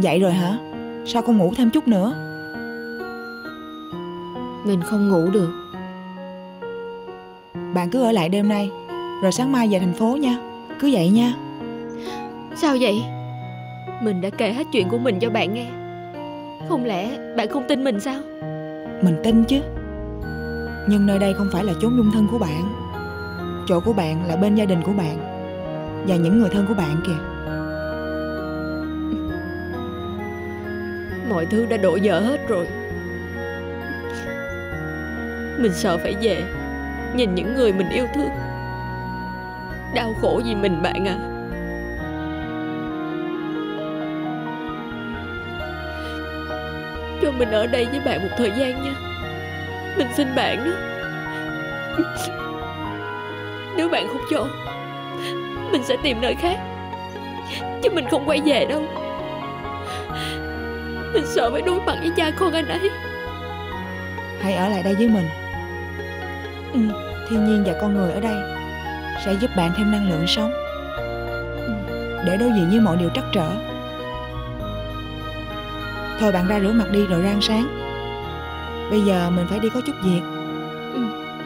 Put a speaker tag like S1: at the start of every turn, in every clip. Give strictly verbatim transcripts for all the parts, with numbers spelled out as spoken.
S1: dậy rồi hả? Sao không ngủ thêm chút nữa?
S2: Mình không ngủ được.
S1: Bạn cứ ở lại đêm nay, rồi sáng mai về thành phố nha. Cứ vậy nha.
S2: Sao vậy? Mình đã kể hết chuyện của mình cho bạn nghe. Không lẽ bạn không tin mình sao?
S1: Mình tin chứ. Nhưng nơi đây không phải là chốn dung thân của bạn. Chỗ của bạn là bên gia đình của bạn và những người thân của bạn kìa.
S2: Mọi thứ đã đổ vỡ hết rồi. Mình sợ phải về nhìn những người mình yêu thương đau khổ vì mình bạn à. Cho mình ở đây với bạn một thời gian nha. Mình xin bạn đó. Nếu bạn không cho, mình sẽ tìm nơi khác, chứ mình không quay về đâu. Mình sợ phải đối mặt với cha con anh ấy.
S1: Hãy ở lại đây với mình. Ừ, thiên nhiên và con người ở đây sẽ giúp bạn thêm năng lượng sống để đối diện với mọi điều trắc trở. Thôi bạn ra rửa mặt đi rồi rang sáng. Bây giờ mình phải đi có chút việc.
S2: Ừ.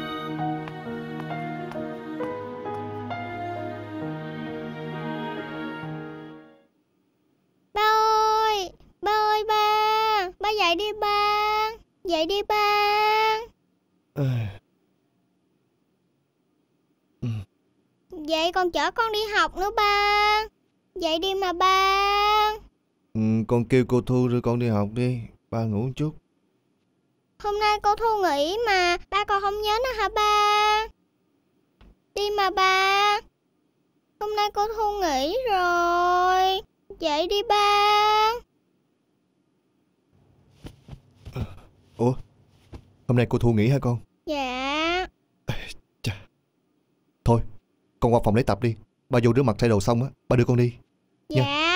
S3: Ba ơi, ba ơi ba, ba dậy đi ba, dậy đi ba. Vậy con chở con đi học nữa ba. Dậy đi mà ba.
S4: Ừ, con kêu cô Thu đưa con đi học đi. Ba ngủ một chút.
S3: Hôm nay cô Thu nghỉ mà, ba còn không nhớ nữa hả ba? Đi mà ba. Hôm nay cô Thu nghỉ rồi. Dậy đi ba.
S4: Ủa, hôm nay cô Thu nghỉ hả con?
S3: Dạ.
S4: Chà. Thôi, con qua phòng lấy tập đi. Ba vô rửa mặt thay đồ xong á, ba đưa con đi.
S3: Dạ.
S4: Nha.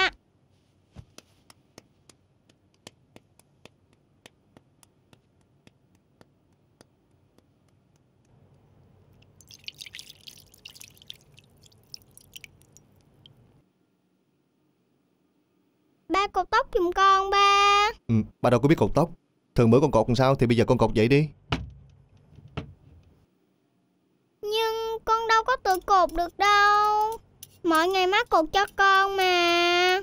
S3: Ba cột tóc giùm con ba.
S4: Ừ, ba đâu có biết cột tóc. Thường bữa con cột làm sao thì bây giờ con cột vậy đi.
S3: Nhưng con đâu có tự cột được đâu. Mỗi ngày má cột cho con mà.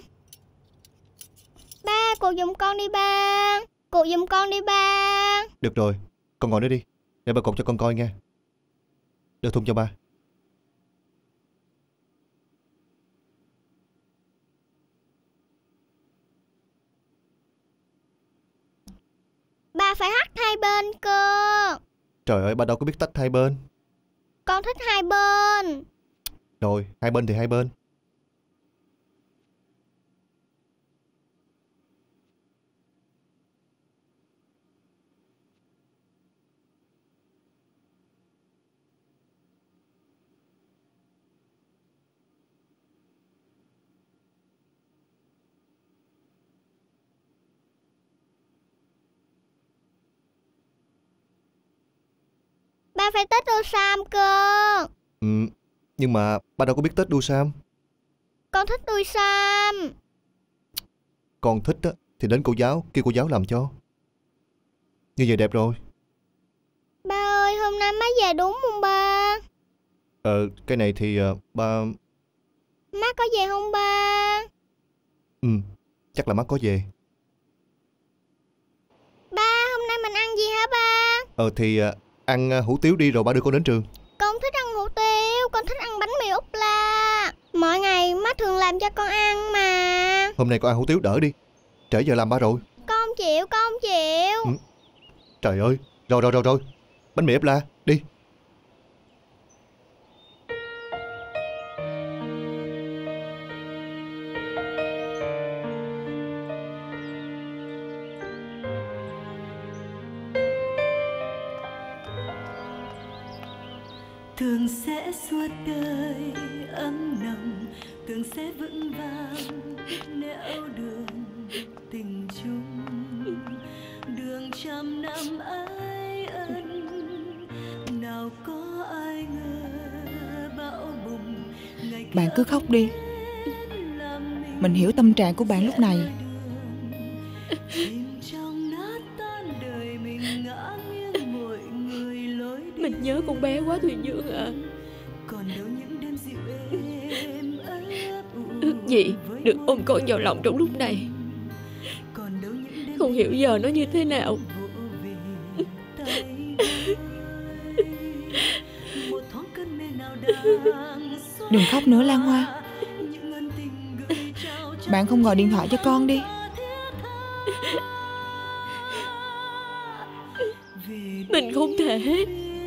S3: Ba cột giùm con đi ba. Cột giùm con đi ba.
S4: Được rồi, con ngồi đó đi. Để ba cột cho con coi nha. Đưa thun cho ba.
S3: Ba phải hắt hai bên cơ.
S4: Trời ơi, ba đâu có biết tách hai bên.
S3: Con thích hai bên.
S4: Rồi, hai bên thì hai bên.
S3: Ba phải tết đôi sam cơ.
S4: Ừ, nhưng mà ba đâu có biết tết đuôi sam.
S3: Con thích đuôi sam.
S4: Con thích á thì đến cô giáo, kêu cô giáo làm cho. Như vậy đẹp rồi.
S3: Ba ơi, hôm nay má về đúng không ba?
S4: Ờ, cái này thì uh, ba...
S3: Má có về không ba?
S4: Ừ, chắc là má có về.
S3: Ba, hôm nay mình ăn gì hả ba?
S4: Ờ thì uh, ăn uh, hủ tiếu đi rồi ba đưa con đến trường.
S3: Con thích ăn hủ tiếu, con thích ăn bánh mì ốp la. Mỗi ngày má thường làm cho con ăn mà.
S4: Hôm nay con ăn hủ tiếu đỡ đi. Trễ giờ làm ba rồi.
S3: Con không chịu, con không chịu.
S4: Ừ. Trời ơi, rồi rồi rồi rồi. Bánh mì ốp la, đi.
S5: Thường sẽ suốt đời ấm nồng, thường sẽ vững vàng nẻo đường tình chung. Đường trăm năm ái ân, nào có ai ngờ bão bùng ngày.
S1: Bạn cứ khóc đi. Mình hiểu tâm trạng của bạn lúc này.
S2: Mình nhớ con bé quá Thùy Dương à. Ước gì được ôm con vào lòng trong lúc này. Không hiểu giờ nó như thế nào.
S1: Đừng khóc nữa Lan Hoa. Bạn không gọi điện thoại cho con đi.
S2: Mình không thể.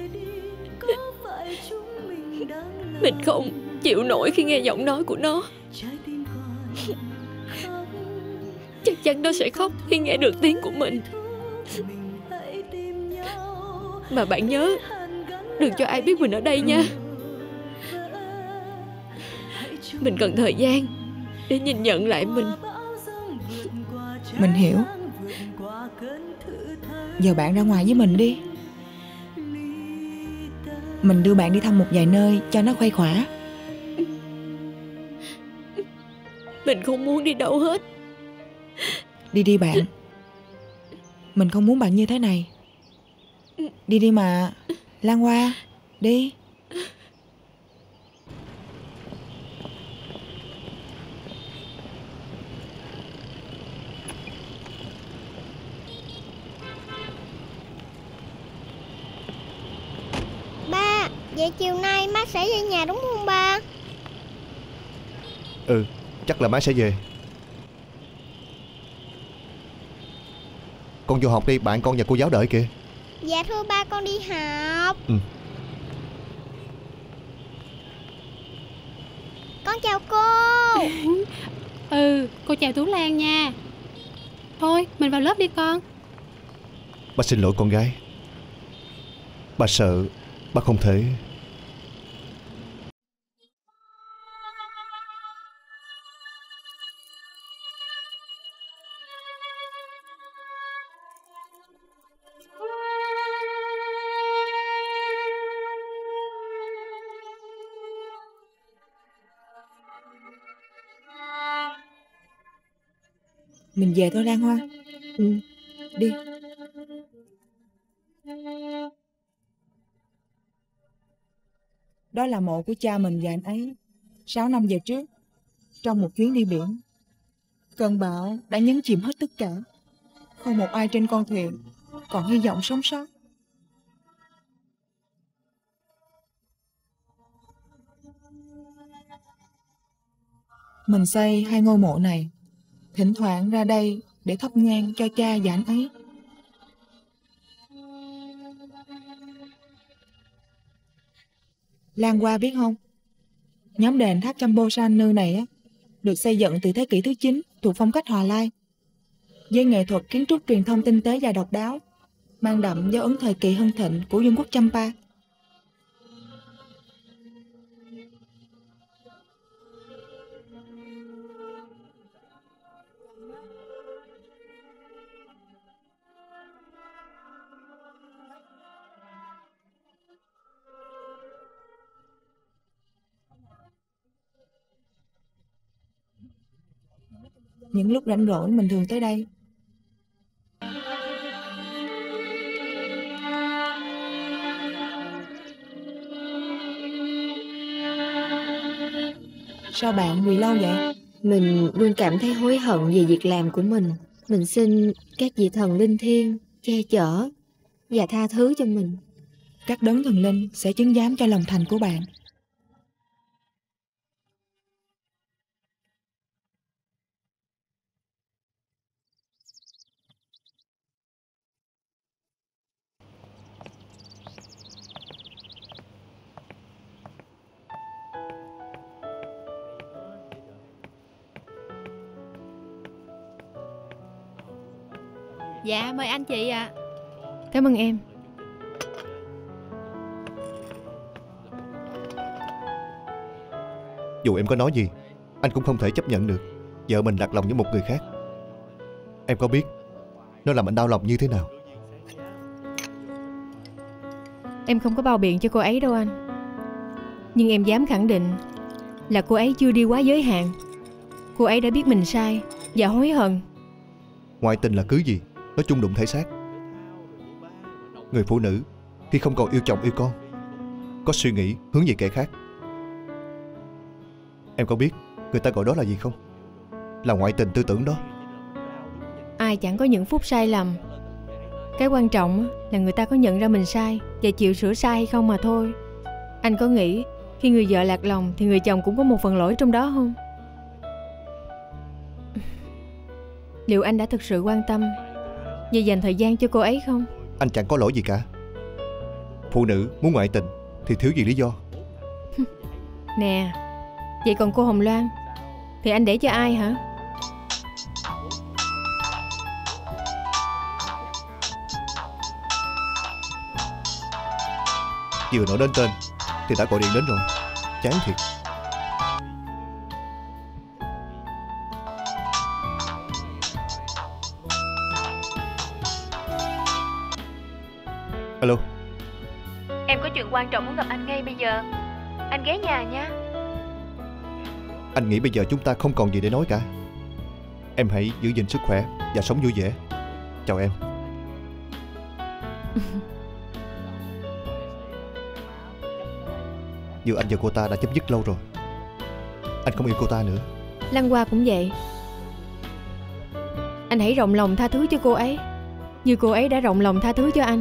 S2: Mình không chịu nổi khi nghe giọng nói của nó. Chắc chắn nó sẽ khóc khi nghe được tiếng của mình. Mà bạn nhớ, đừng cho ai biết mình ở đây nha. Mình cần thời gian để nhìn nhận lại mình.
S1: Mình hiểu. Giờ bạn ra ngoài với mình đi. Mình đưa bạn đi thăm một vài nơi cho nó khuây khỏa.
S2: Mình không muốn đi đâu hết.
S1: Đi đi bạn. Mình không muốn bạn như thế này. Đi đi mà Lan Hoa. Đi.
S3: Ba, vậy chiều nay má sẽ về nhà đúng không ba?
S4: Ừ, chắc là má sẽ về. Con vô học đi, bạn con và cô giáo đợi kìa.
S3: Dạ thưa ba, con đi học.
S4: Ừ.
S3: Con chào cô.
S6: Ừ, cô chào Tú Lan nha. Thôi, mình vào lớp đi con.
S4: Ba xin lỗi con gái. Ba sợ ba không thể.
S1: Mình về thôi Lan Hoa.
S2: Ừ.
S1: Đi. Đó là mộ của cha mình và anh ấy sáu năm về trước, trong một chuyến đi biển. Cơn bão đã nhấn chìm hết tất cả. Không một ai trên con thuyền còn hy vọng sống sót. Mình xây hai ngôi mộ này, thỉnh thoảng ra đây để thắp nhang cho cha và anh ấy. Lan Hoa biết không, nhóm đền tháp Champo San này á, được xây dựng từ thế kỷ thứ chín thuộc phong cách Hòa Lai, với nghệ thuật kiến trúc truyền thông tinh tế và độc đáo, mang đậm dấu ấn thời kỳ hưng thịnh của vương quốc Champa. Những lúc rảnh rỗi mình thường tới đây. Sao bạn quỳ lâu vậy?
S2: Mình luôn cảm thấy hối hận về việc làm của mình. Mình xin các vị thần linh thiêng che chở và tha thứ cho mình.
S1: Các đấng thần linh sẽ chứng giám cho lòng thành của bạn.
S6: Dạ, mời anh chị ạ. À.
S7: Cảm ơn em.
S4: Dù em có nói gì, anh cũng không thể chấp nhận được vợ mình đặt lòng với một người khác. Em có biết nó làm anh đau lòng như thế nào?
S7: Em không có bao biện cho cô ấy đâu anh. Nhưng em dám khẳng định là cô ấy chưa đi quá giới hạn. Cô ấy đã biết mình sai và hối hận.
S4: Ngoại tình là cưới gì, nó chung đụng thể xác. Người phụ nữ khi không còn yêu chồng yêu con, có suy nghĩ hướng về kẻ khác. Em có biết người ta gọi đó là gì không? Là ngoại tình tư tưởng đó.
S7: Ai chẳng có những phút sai lầm. Cái quan trọng là người ta có nhận ra mình sai và chịu sửa sai hay không mà thôi. Anh có nghĩ khi người vợ lạc lòng thì người chồng cũng có một phần lỗi trong đó không? Liệu anh đã thực sự quan tâm và dành thời gian cho cô ấy không?
S4: Anh chẳng có lỗi gì cả. Phụ nữ muốn ngoại tình thì thiếu gì lý do.
S7: Nè, vậy còn cô Hồng Loan thì anh để cho ai hả?
S4: Vừa nói đến tên thì đã gọi điện đến rồi. Chán thiệt. Alo.
S7: Em có chuyện quan trọng muốn gặp anh ngay bây giờ. Anh ghé nhà nha.
S4: Anh nghĩ bây giờ chúng ta không còn gì để nói cả. Em hãy giữ gìn sức khỏe và sống vui vẻ. Chào em. Giữa anh và cô ta đã chấm dứt lâu rồi. Anh không yêu cô ta nữa.
S7: Lăng Hoa cũng vậy. Anh hãy rộng lòng tha thứ cho cô ấy như cô ấy đã rộng lòng tha thứ cho anh.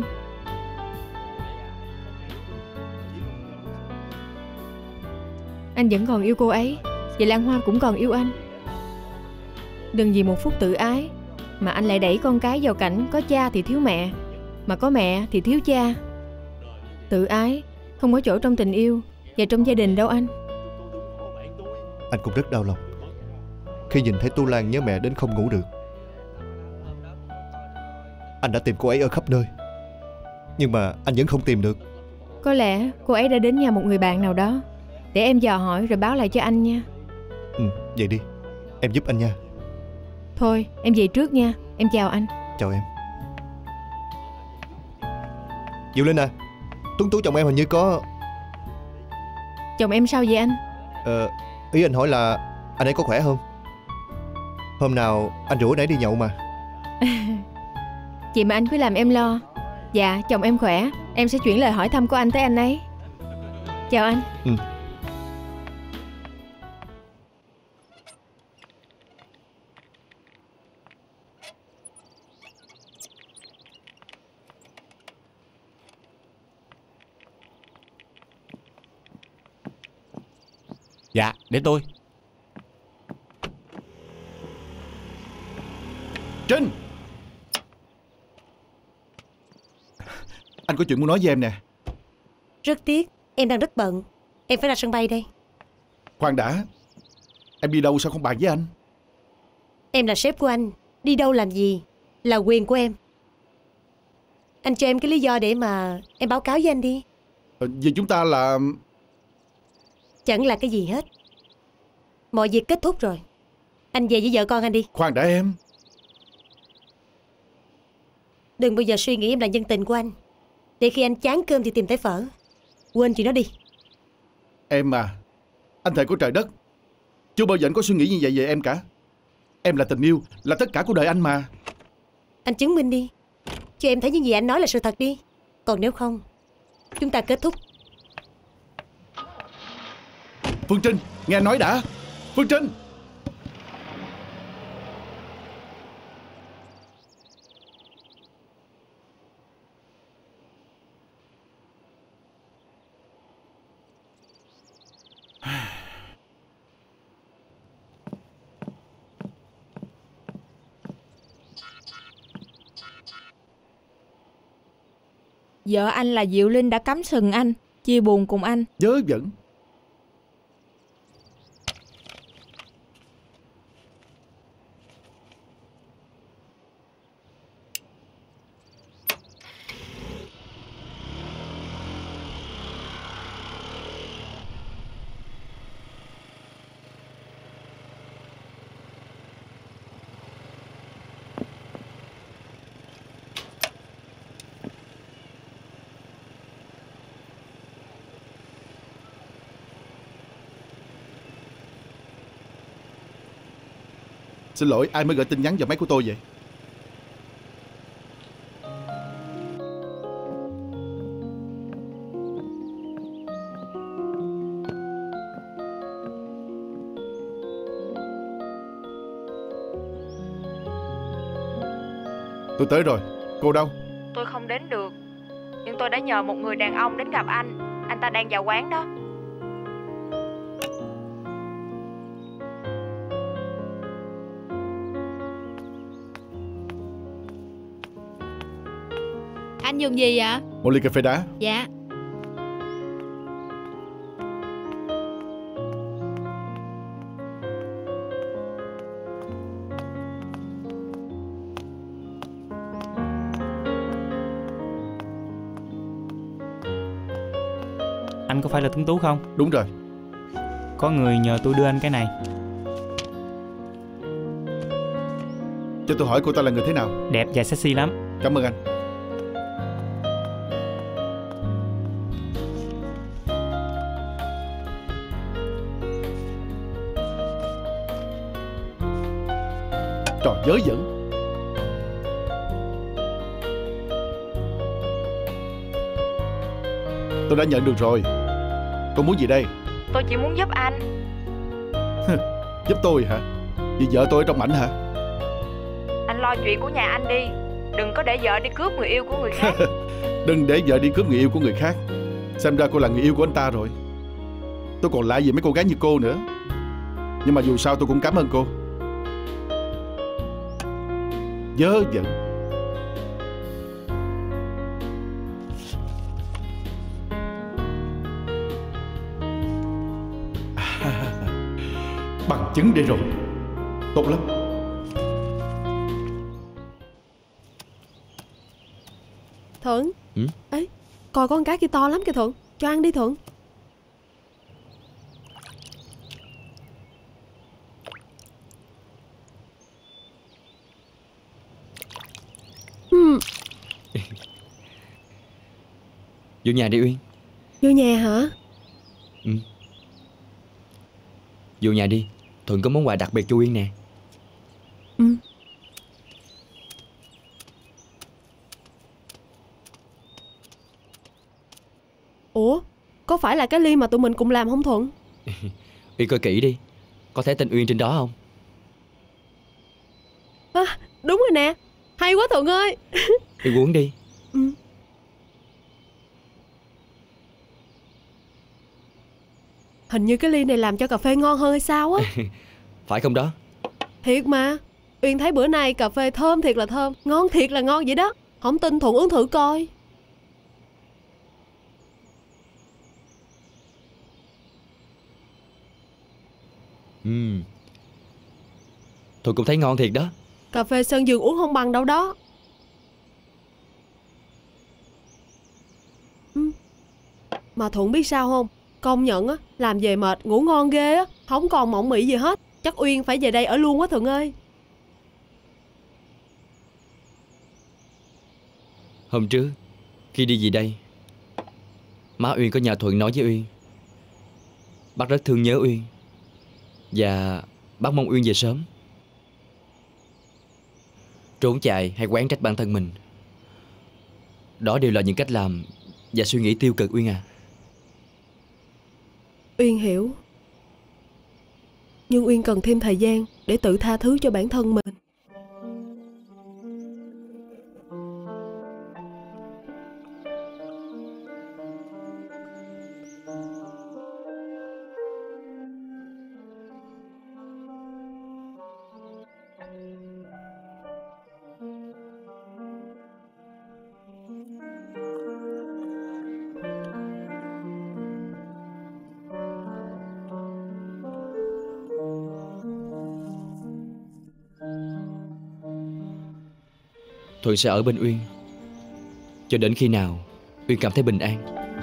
S7: Anh vẫn còn yêu cô ấy, và Lan Hoa cũng còn yêu anh. Đừng vì một phút tự ái mà anh lại đẩy con cái vào cảnh có cha thì thiếu mẹ, mà có mẹ thì thiếu cha. Tự ái không có chỗ trong tình yêu và trong gia đình đâu anh.
S4: Anh cũng rất đau lòng khi nhìn thấy Tu Lan nhớ mẹ đến không ngủ được. Anh đã tìm cô ấy ở khắp nơi, nhưng mà anh vẫn không tìm được.
S7: Có lẽ cô ấy đã đến nhà một người bạn nào đó. Để em dò hỏi rồi báo lại cho anh nha.
S4: Ừ, vậy đi. Em giúp anh nha.
S7: Thôi, em về trước nha. Em chào anh.
S4: Chào em. Diệu Linh à, Tuấn Tú chồng em hình như có...
S7: Chồng em sao vậy anh?
S4: Ờ, ý anh hỏi là anh ấy có khỏe không? Hôm nào anh rủ anh ấy đi nhậu mà.
S7: Chị mà anh cứ làm em lo. Dạ, chồng em khỏe. Em sẽ chuyển lời hỏi thăm của anh tới anh ấy. Chào anh.
S4: Ừ.
S8: Dạ, để tôi.
S9: Trinh! Anh có chuyện muốn nói với em nè.
S10: Rất tiếc, em đang rất bận. Em phải ra sân bay đây.
S9: Khoan đã. Em đi đâu sao không bàn với anh?
S10: Em là sếp của anh. Đi đâu làm gì là quyền của em. Anh cho em cái lý do để mà em báo cáo với anh đi.
S9: Vì chúng ta là...
S10: Chẳng là cái gì hết. Mọi việc kết thúc rồi. Anh về với vợ con anh đi.
S9: Khoan đã em.
S10: Đừng bao giờ suy nghĩ em là nhân tình của anh, để khi anh chán cơm thì tìm tới phở. Quên chuyện đó đi.
S9: Em à, anh thề của trời đất, chưa bao giờ anh có suy nghĩ như vậy về em cả. Em là tình yêu, là tất cả của đời anh mà.
S10: Anh chứng minh đi. Cho em thấy những gì anh nói là sự thật đi. Còn nếu không, chúng ta kết thúc.
S9: Phương Trinh, nghe anh nói đã. Phương Trinh.
S1: Vợ anh là Diệu Linh đã cắm sừng anh, chia buồn cùng anh.
S9: Vớ vẩn. Xin lỗi, ai mới gửi tin nhắn vào máy của tôi vậy? Tôi tới rồi. Cô đâu?
S7: Tôi không đến được, nhưng tôi đã nhờ một người đàn ông đến gặp anh. Anh ta đang vào quán đó.
S6: Anh dùng gì vậy?
S9: Một ly cà phê đá.
S6: Dạ.
S8: Anh có phải là Tuấn Tú không?
S9: Đúng rồi.
S8: Có người nhờ tôi đưa anh cái này.
S9: Cho tôi hỏi cô ta là người thế nào?
S8: Đẹp và sexy lắm.
S9: Cảm ơn anh. Trò dớ dẫn. Tôi đã nhận được rồi. Cô muốn gì đây?
S7: Tôi chỉ muốn giúp anh.
S9: Giúp tôi hả? Vì vợ tôi ở trong ảnh hả?
S7: Anh lo chuyện của nhà anh đi, đừng có để vợ đi cướp người yêu của người khác.
S9: Đừng để vợ đi cướp người yêu của người khác. Xem ra cô là người yêu của anh ta rồi. Tôi còn lại gì mấy cô gái như cô nữa. Nhưng mà dù sao tôi cũng cảm ơn cô. Dớ dẫn. Bằng chứng đây rồi. Tốt lắm.
S10: Thuận.
S11: Ừ?
S10: Ê, coi con cá kia to lắm kìa Thuận. Cho ăn đi Thuận. Hmm.
S11: Vô nhà đi Uyên.
S10: Vô nhà hả?
S11: Ừ. Vô nhà đi. Thuận có món quà đặc biệt cho Uyên nè.
S10: Ừ. Ủa, có phải là cái ly mà tụi mình cùng làm không Thuận?
S11: Uyên coi kỹ đi. Có thấy tên Uyên trên đó không?
S10: À, đúng rồi nè. Hay quá Thuận ơi.
S11: Uyên uống đi.
S10: Ừ. Hình như cái ly này làm cho cà phê ngon hơn hay sao á.
S11: Phải không đó?
S10: Thiệt mà. Uyên thấy bữa nay cà phê thơm thiệt là thơm, ngon thiệt là ngon vậy đó. Không tin Thuận uống thử coi.
S11: Ừ. Thuận cũng thấy ngon thiệt đó.
S10: Cà phê Sơn Dương uống không bằng đâu đó. Ừ. Mà Thuận biết sao không? Công nhận á, làm về mệt, ngủ ngon ghê á. Không còn mộng mị gì hết. Chắc Uyên phải về đây ở luôn quá Thuận ơi.
S11: Hôm trước khi đi về đây, má Uyên có nhờ Thuận nói với Uyên bác rất thương nhớ Uyên, và bác mong Uyên về sớm. Trốn chạy hay oán trách bản thân mình, đó đều là những cách làm và suy nghĩ tiêu cực Uyên à.
S10: Uyên hiểu. Nhưng Uyên cần thêm thời gian để tự tha thứ cho bản thân mình.
S11: Thuận sẽ ở bên Uyên cho đến khi nào Uyên cảm thấy bình an.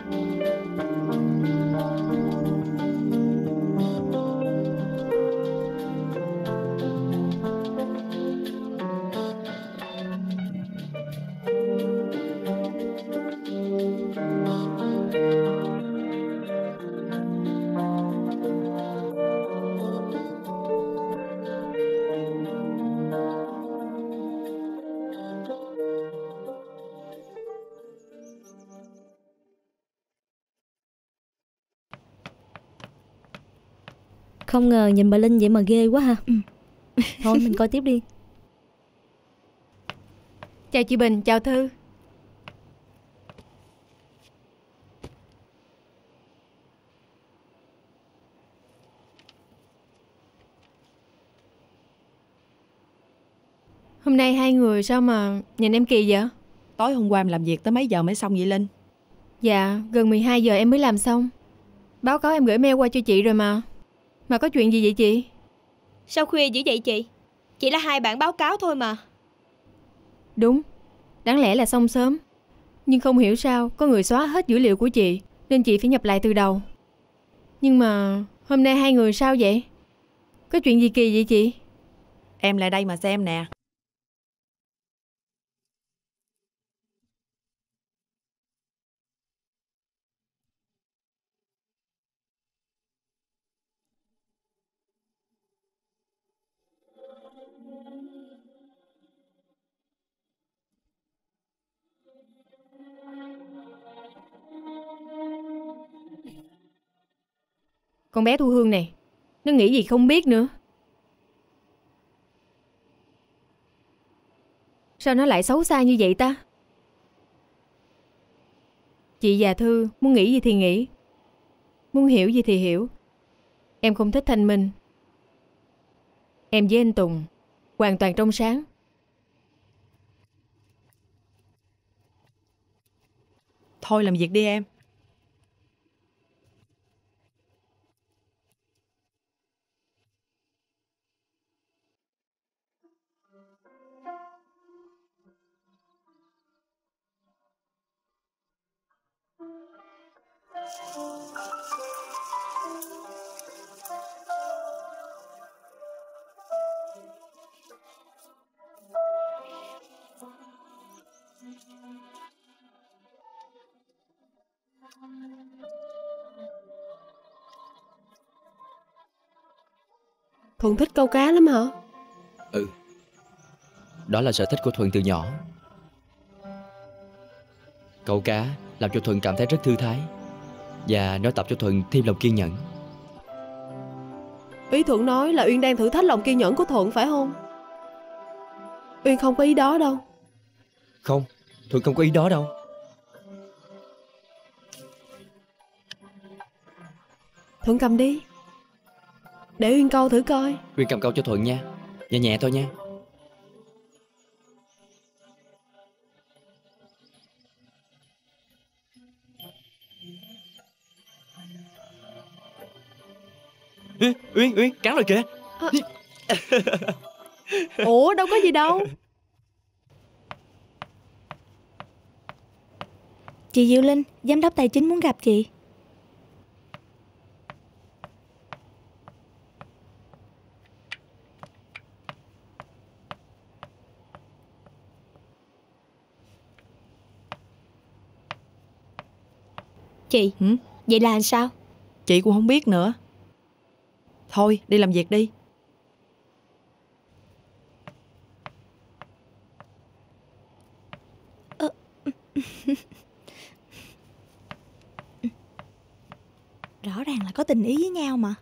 S12: Không ngờ nhìn bà Linh vậy mà ghê quá ha. Ừ. Thôi mình coi tiếp đi.
S7: Chào chị Bình, chào Thư. Hôm nay hai người sao mà nhìn em kỳ vậy?
S13: Tối hôm qua em làm việc tới mấy giờ mới xong vậy Linh?
S7: Dạ, gần mười hai giờ em mới làm xong. Báo cáo em gửi mail qua cho chị rồi mà. Mà có chuyện gì vậy chị?
S14: Sao khuya dữ vậy chị? Chỉ là hai bản báo cáo thôi mà.
S7: Đúng, đáng lẽ là xong sớm. Nhưng không hiểu sao có người xóa hết dữ liệu của chị, nên chị phải nhập lại từ đầu. Nhưng mà hôm nay hai người sao vậy? Có chuyện gì kỳ vậy chị?
S13: Em lại đây mà xem nè.
S7: Con bé Thu Hương này, nó nghĩ gì không biết nữa. Sao nó lại xấu xa như vậy ta? Chị và Thư muốn nghĩ gì thì nghĩ, muốn hiểu gì thì hiểu. Em không thích Thanh Minh. Em với anh Tùng hoàn toàn trong sáng.
S13: Thôi làm việc đi em.
S10: Thuận thích câu cá lắm hả?
S11: Ừ, đó là sở thích của Thuận từ nhỏ. Câu cá làm cho Thuận cảm thấy rất thư thái, và nó tập cho Thuận thêm lòng kiên nhẫn.
S10: Ý Thuận nói là Uyên đang thử thách lòng kiên nhẫn của Thuận phải không? Uyên không có ý đó đâu.
S11: Không, Thuận không có ý đó đâu.
S10: Thuận cầm đi, để Uyên câu thử coi.
S11: Uyên cầm câu cho Thuận nha. Nhẹ nhẹ thôi nha. Uyên, Uyên, Uyên, cắn rồi kìa.
S10: À. Ủa, đâu có gì đâu.
S15: Chị Diệu Linh, giám đốc tài chính muốn gặp chị.
S14: Chị,
S13: Hử?
S14: vậy là làm sao?
S13: Chị cũng không biết nữa. Thôi, đi làm việc đi.
S15: Ờ. Rõ ràng là có tình ý với nhau mà.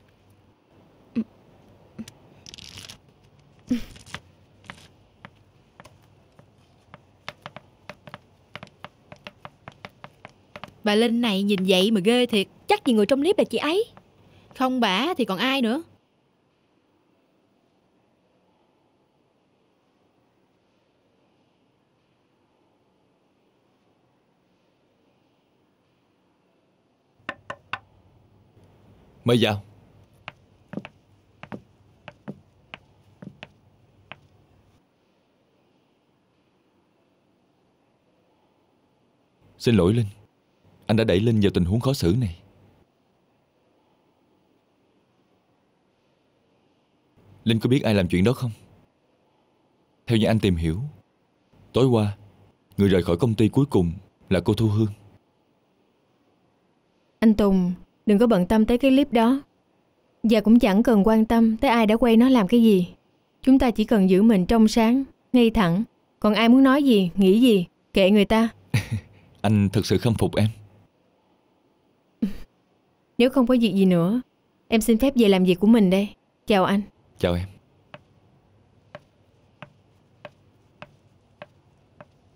S16: Bà Linh này nhìn vậy mà ghê thiệt.
S14: Chắc gì người trong clip là chị ấy.
S16: Không bả thì còn ai nữa.
S17: Mời vào. Xin lỗi Linh, anh đã đẩy Linh vào tình huống khó xử này. Linh có biết ai làm chuyện đó không? Theo như anh tìm hiểu, tối qua người rời khỏi công ty cuối cùng là cô Thu Hương.
S7: Anh Tùng, đừng có bận tâm tới cái clip đó. Và cũng chẳng cần quan tâm tới ai đã quay nó làm cái gì. Chúng ta chỉ cần giữ mình trong sáng, ngay thẳng. Còn ai muốn nói gì, nghĩ gì, kệ người ta.
S17: Anh thực sự khâm phục em.
S7: Nếu không có việc gì nữa, em xin phép về làm việc của mình đây. Chào anh.
S17: Chào em.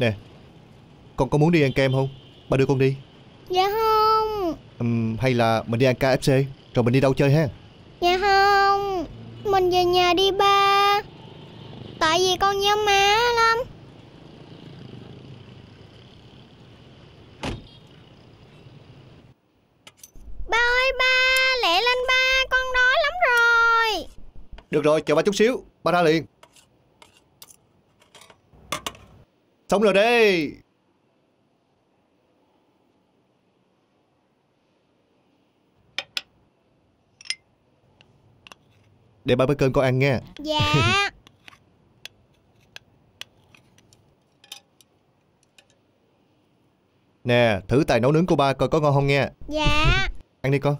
S4: Nè, con có muốn đi ăn kem không? Ba đưa con đi.
S3: Dạ không.
S4: Uhm, hay là mình đi ăn ca ép xê rồi mình đi đâu chơi ha?
S3: Dạ không. Mình về nhà đi ba. Tại vì con nhớ má lắm. Ba ơi ba, lẹ lên ba, con đói lắm rồi.
S4: Được rồi, chờ ba chút xíu, ba ra liền. Xong rồi đây. Để ba bữa cơm con ăn nha.
S3: Dạ.
S4: Nè, thử tài nấu nướng của ba coi có ngon không nha.
S3: Dạ.
S4: Ăn đi con.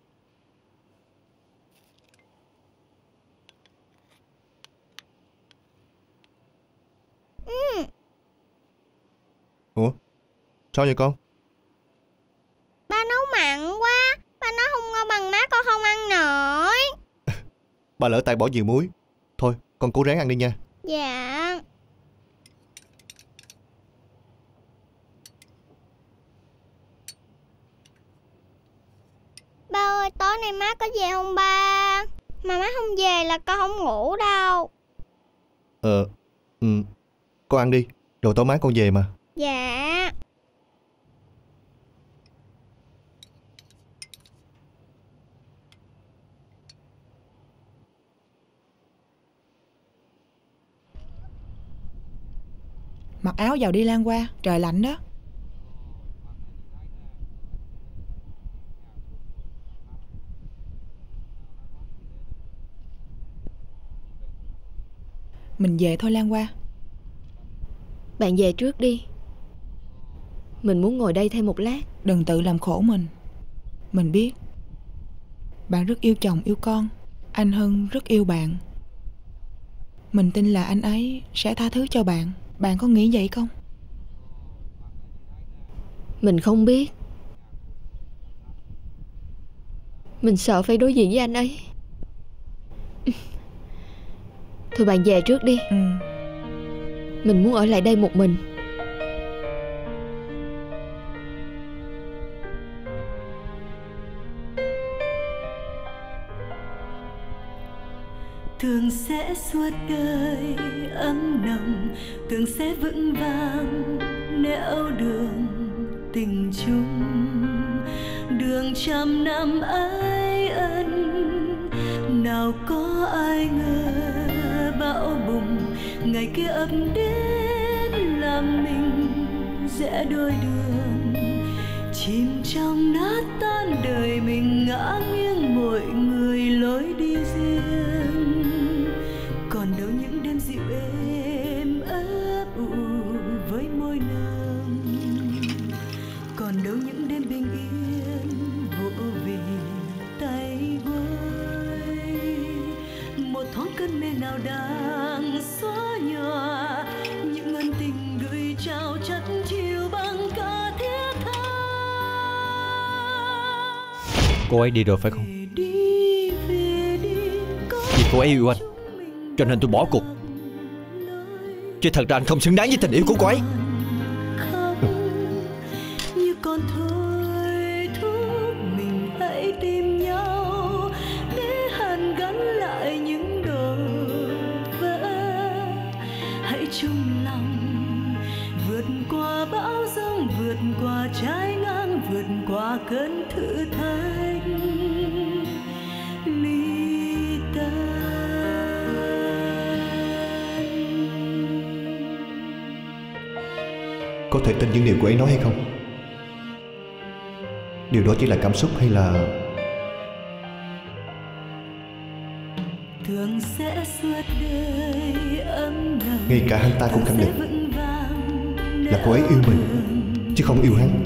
S3: Ừ.
S4: Ủa, sao vậy con?
S3: Ba nấu mặn quá. Ba nói không ngon bằng má, con không ăn nổi.
S4: Ba lỡ tay bỏ nhiều muối. Thôi, con cố ráng ăn đi nha.
S3: Dạ. Ba ơi, tối nay má có về không ba? Mà má không về là con không ngủ đâu.
S4: Ờ, ừ, con ăn đi, rồi tối má con về mà.
S3: Dạ.
S1: Mặc áo vào đi Lan Hoa, trời lạnh đó. Mình về thôi Lan Hoa.
S2: Bạn về trước đi. Mình muốn ngồi đây thêm một lát.
S1: Đừng tự làm khổ mình. Mình biết bạn rất yêu chồng yêu con. Anh Hân rất yêu bạn. Mình tin là anh ấy sẽ tha thứ cho bạn. Bạn có nghĩ vậy không?
S2: Mình không biết. Mình sợ phải đối diện với anh ấy. Thôi bạn về trước đi.
S1: Ừ.
S2: Mình muốn ở lại đây một mình.
S5: Thường sẽ suốt đời ấm nồng, tưởng sẽ vững vàng nẻo đường tình chung. Đường trăm năm ấy ân, nào có ai ngờ bão bùng ngày kia ập đến làm mình rẽ đôi đường. Chìm trong nát tan đời mình, ngã nghiêng mỗi người lối đi riêng. Còn đâu những đêm dịu êm ấp ủ với môi nồng. Còn đâu những đêm bình yên vỗ về tay gối. Một thoáng cơn mê nào đang xóa nhòa những ân tình gửi trao chất chiều bằng cả thiết tha.
S11: Cô ấy đi rồi phải không? Vì cô ấy yêu anh cho nên tôi bỏ cuộc. Chứ thật ra anh không xứng đáng với tình yêu của cô ấy.
S5: Như con thôi thúc mình hãy tìm nhau để hàn gắn lại những đồ vỡ. Hãy chung lòng vượt qua bão giông, vượt qua trái ngang, vượt qua cơn thử thách ly tan.
S4: Có thể tin những điều cô ấy nói hay không? Điều đó chỉ là cảm xúc hay là...
S5: Thường sẽ suốt đời ấm nồng.
S4: Ngay cả hắn ta cũng khẳng định là cô ấy yêu mình chứ không yêu hắn.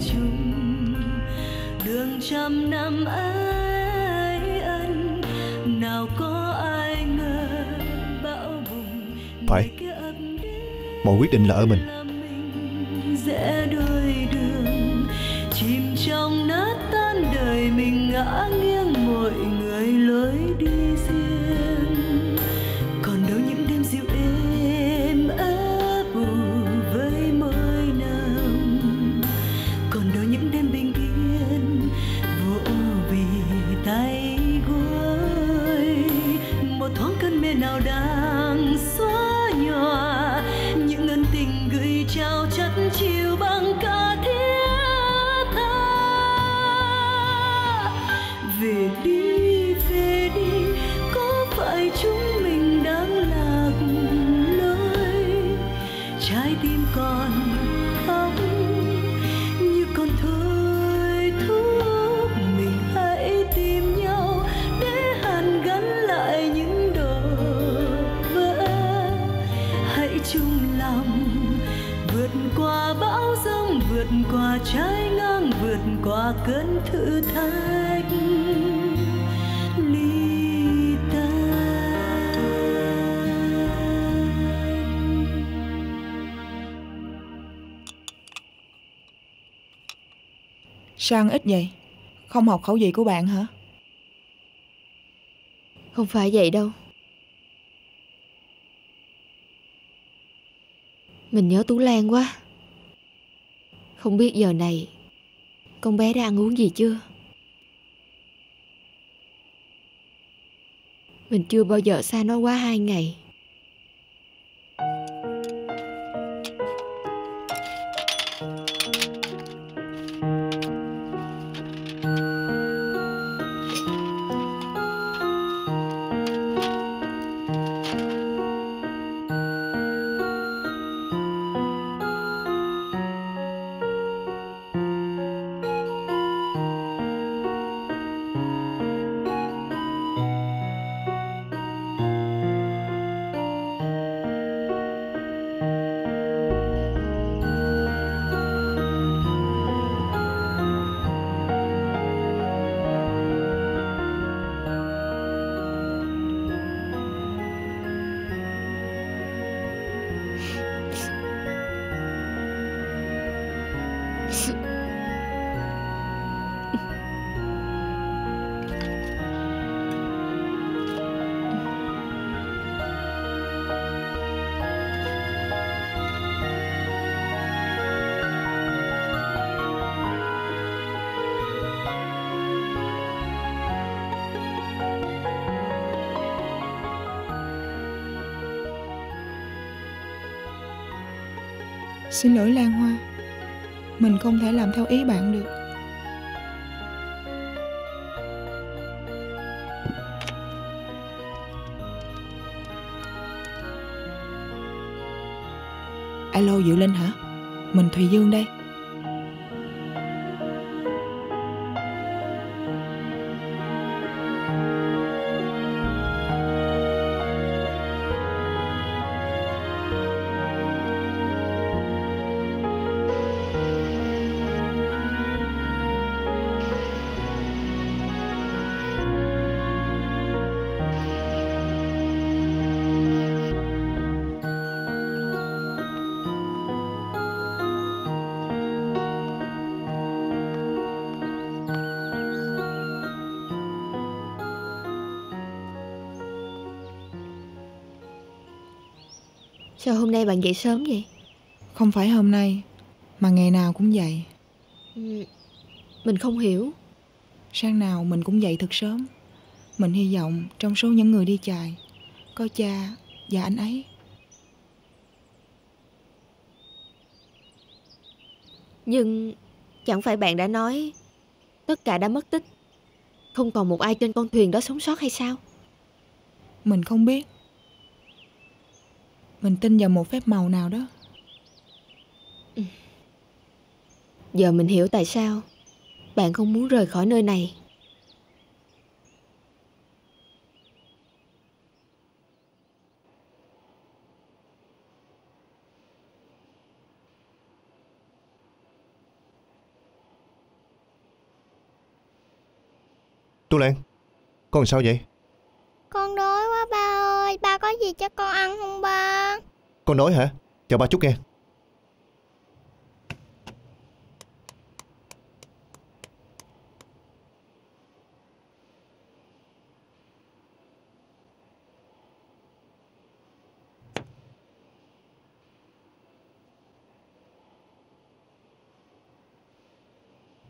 S5: Đường trăm năm ấy ân, nào có ai ngờ bão bùng.
S4: Phải, mọi quyết định là ở mình.
S5: Rẽ đôi đường, chìm trong nát tan đời mình, ngã nghiêng mỗi người lối đi riêng. Còn đâu những đêm dịu êm ấp ủ với môi thoáng cơn mê nào đang xóa nhòa những ân tình gửi trao chất chiều bằng cả thiết tha. Về đi về đi, có phải chúng mình đang lạc lối, trái tim còn khóc như con thôi thúc mình hãy tìm nhau để hàn gắn lại những đổ vỡ. Hãy chung lòng vượt qua bão giông, vượt qua trái ngang, vượt qua cơn thử thách ly tan.
S1: Sao ăn ít vậy? Không học khẩu vị của bạn hả?
S2: Không phải vậy đâu. Mình nhớ Tú Lan quá. Không biết giờ này con bé đã ăn uống gì chưa? Mình chưa bao giờ xa nó quá hai ngày.
S1: Xin lỗi Lan Hoa, mình không thể làm theo ý bạn được. Alo Diệu Linh hả? Mình Thùy Dương đây.
S2: Sao hôm nay bạn dậy sớm vậy?
S1: Không phải hôm nay, mà ngày nào cũng vậy.
S2: Ừ, mình không hiểu.
S1: Sáng nào mình cũng dậy thật sớm. Mình hy vọng trong số những người đi chài có cha và anh ấy.
S2: Nhưng chẳng phải bạn đã nói tất cả đã mất tích, không còn một ai trên con thuyền đó sống sót hay sao?
S1: Mình không biết. Mình tin vào một phép màu nào đó.
S2: Ừ. Giờ mình hiểu tại sao bạn không muốn rời khỏi nơi này.
S4: Tú Lan, con sao vậy?
S3: Con đói quá ba ơi, ba có gì cho con ăn không ba?
S4: Con đói hả? Chờ ba chút nghe.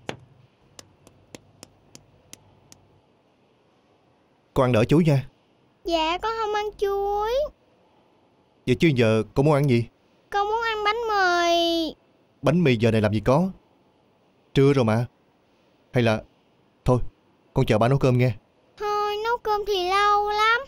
S4: Con ăn đỡ chú nha.
S3: Dạ con không ăn chuối.
S4: Vậy chứ giờ con muốn ăn gì?
S3: Con muốn ăn bánh mì.
S4: Bánh mì giờ này làm gì có. Trưa rồi mà. Hay là thôi, con chờ ba nấu cơm nghe.
S3: Thôi nấu cơm thì lâu lắm.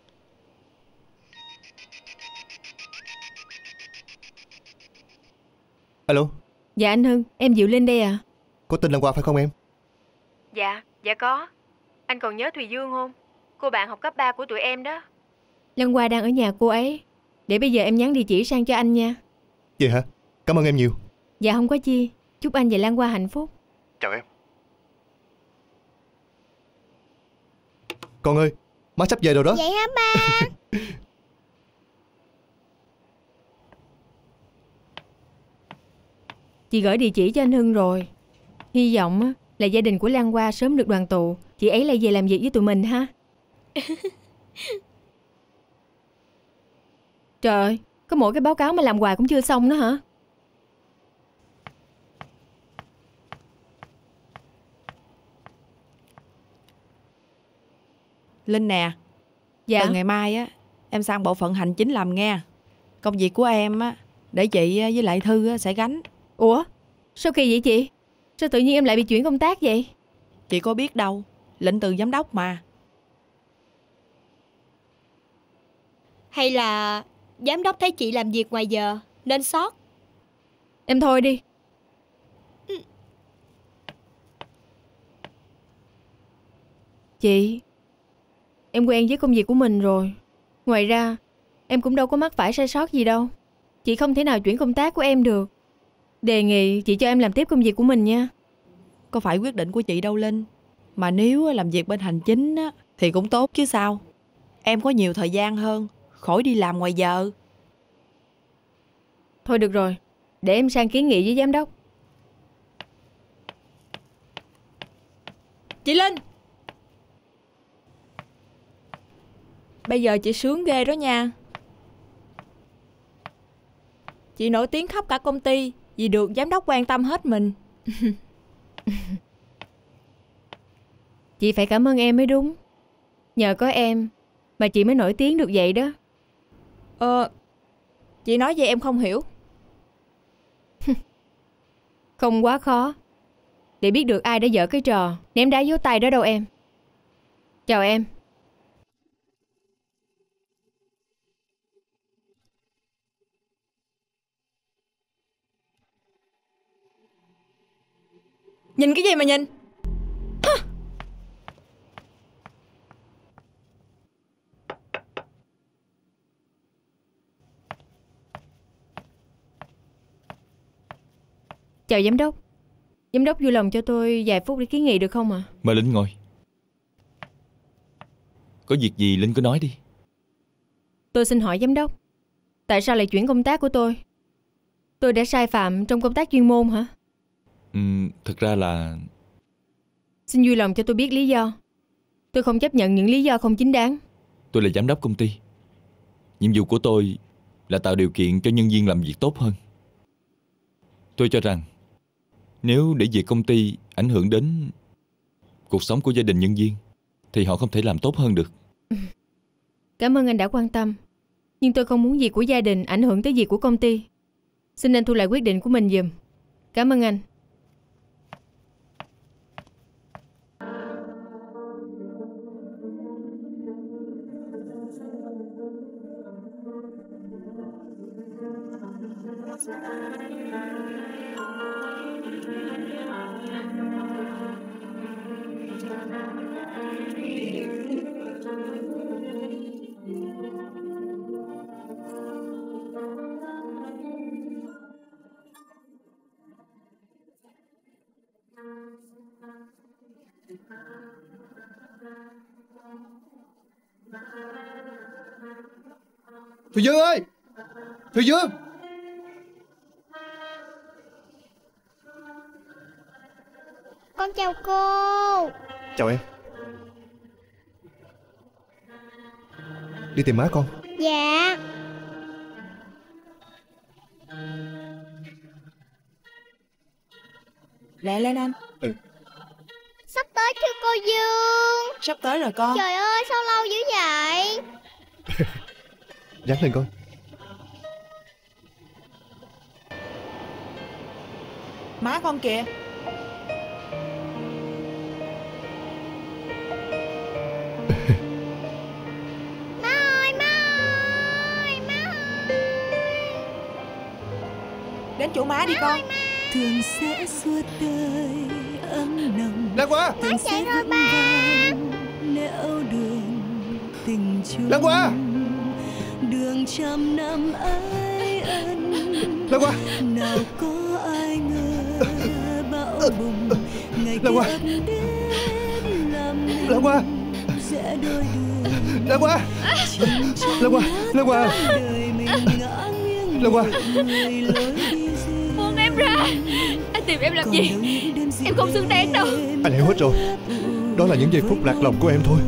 S4: Alo.
S7: Dạ anh Hưng, em Diệu Linh đây à.
S4: Có tin Lan Hoa phải không em?
S7: Dạ, dạ có. Anh còn nhớ Thùy Dương không? Cô bạn học cấp ba của tụi em đó. Lan Hoa đang ở nhà cô ấy. Để bây giờ em nhắn địa chỉ sang cho anh nha.
S4: Vậy hả? Cảm ơn em nhiều.
S7: Dạ không có chi. Chúc anh và Lan Hoa hạnh phúc.
S4: Chào em. Con ơi, má sắp về rồi đó.
S3: Vậy hả ba?
S7: Chị gửi địa chỉ cho anh Hưng rồi. Hy vọng là gia đình của Lan Hoa sớm được đoàn tụ. Chị ấy lại về làm việc với tụi mình ha. Trời ơi, có mỗi cái báo cáo mà làm hoài cũng chưa xong nữa hả?
S13: Linh nè.
S7: Dạ.
S13: Từ ngày mai á, em sang bộ phận hành chính làm nghe. Công việc của em á, để chị với lại Thư á, sẽ gánh.
S7: Ủa, sao kỳ vậy chị? Sao tự nhiên em lại bị chuyển công tác vậy?
S13: Chị có biết đâu, lệnh từ giám đốc mà.
S14: Hay là giám đốc thấy chị làm việc ngoài giờ nên sót?
S7: Em thôi đi.
S14: Ừ.
S7: Chị, em quen với công việc của mình rồi. Ngoài ra, em cũng đâu có mắc phải sai sót gì đâu. Chị không thể nào chuyển công tác của em được. Đề nghị chị cho em làm tiếp công việc của mình nha.
S13: Có phải quyết định của chị đâu Linh. Mà nếu làm việc bên hành chính á, thì cũng tốt chứ sao. Em có nhiều thời gian hơn, khỏi đi làm ngoài giờ.
S7: Thôi được rồi, để em sang kiến nghị với giám đốc.
S1: Chị Linh, bây giờ chị sướng ghê đó nha. Chị nổi tiếng khắp cả công ty vì được giám đốc quan tâm hết mình.
S7: Chị phải cảm ơn em mới đúng. Nhờ có em mà chị mới nổi tiếng được vậy đó.
S1: Ờ, chị nói vậy em không hiểu.
S7: Không quá khó để biết được ai đã dở cái trò ném đá vô tay đó đâu em. Chào em.
S1: Nhìn cái gì mà nhìn?
S7: Chào giám đốc. Giám đốc vui lòng cho tôi vài phút để kiến nghị được không ạ? À?
S17: Mời Linh ngồi. Có việc gì Linh cứ nói đi.
S7: Tôi xin hỏi giám đốc, tại sao lại chuyển công tác của tôi? Tôi đã sai phạm trong công tác chuyên môn hả?
S17: Ừ, thực ra là...
S7: Xin vui lòng cho tôi biết lý do. Tôi không chấp nhận những lý do không chính đáng.
S17: Tôi là giám đốc công ty. Nhiệm vụ của tôi là tạo điều kiện cho nhân viên làm việc tốt hơn. Tôi cho rằng nếu để việc công ty ảnh hưởng đến cuộc sống của gia đình nhân viên thì họ không thể làm tốt hơn được.
S7: Cảm ơn anh đã quan tâm. Nhưng tôi không muốn việc của gia đình ảnh hưởng tới việc của công ty. Xin anh thu lại quyết định của mình giùm. Cảm ơn anh.
S4: Thùy Dương ơi! Thùy Dương!
S3: Con chào cô.
S4: Chào em. Đi tìm má con.
S3: Dạ.
S1: Lẹ lên anh.
S4: Ừ.
S3: Sắp tới chưa cô Dương?
S1: Sắp tới rồi con.
S3: Trời ơi sao lâu dữ vậy?
S4: Dán lên coi.
S1: Má con kìa.
S3: Má ơi, má ơi, má ơi.
S1: Đến chỗ má đi con.
S5: Thường sẽ suốt đời ấm nồng.
S4: Lan Hoa.
S5: Thường sẽ vững vàng nẻo đường tình chung.
S4: Lan Hoa.
S5: Đường trăm năm ấy ân.
S4: Lan Hoa.
S5: Nào có ai ngờ bão bùng ngày
S4: Lan Hoa.
S5: kia đến làm nên
S4: Lan Hoa.
S5: sẽ đôi đường.
S4: Lan Hoa. Lan Hoa. Lan Hoa. Lan Hoa.
S7: Buông em ra. Anh tìm em làm gì? Em không xứng đáng đâu.
S4: Anh hiểu hết rồi. Đó là những giây phút lạc lòng của em thôi.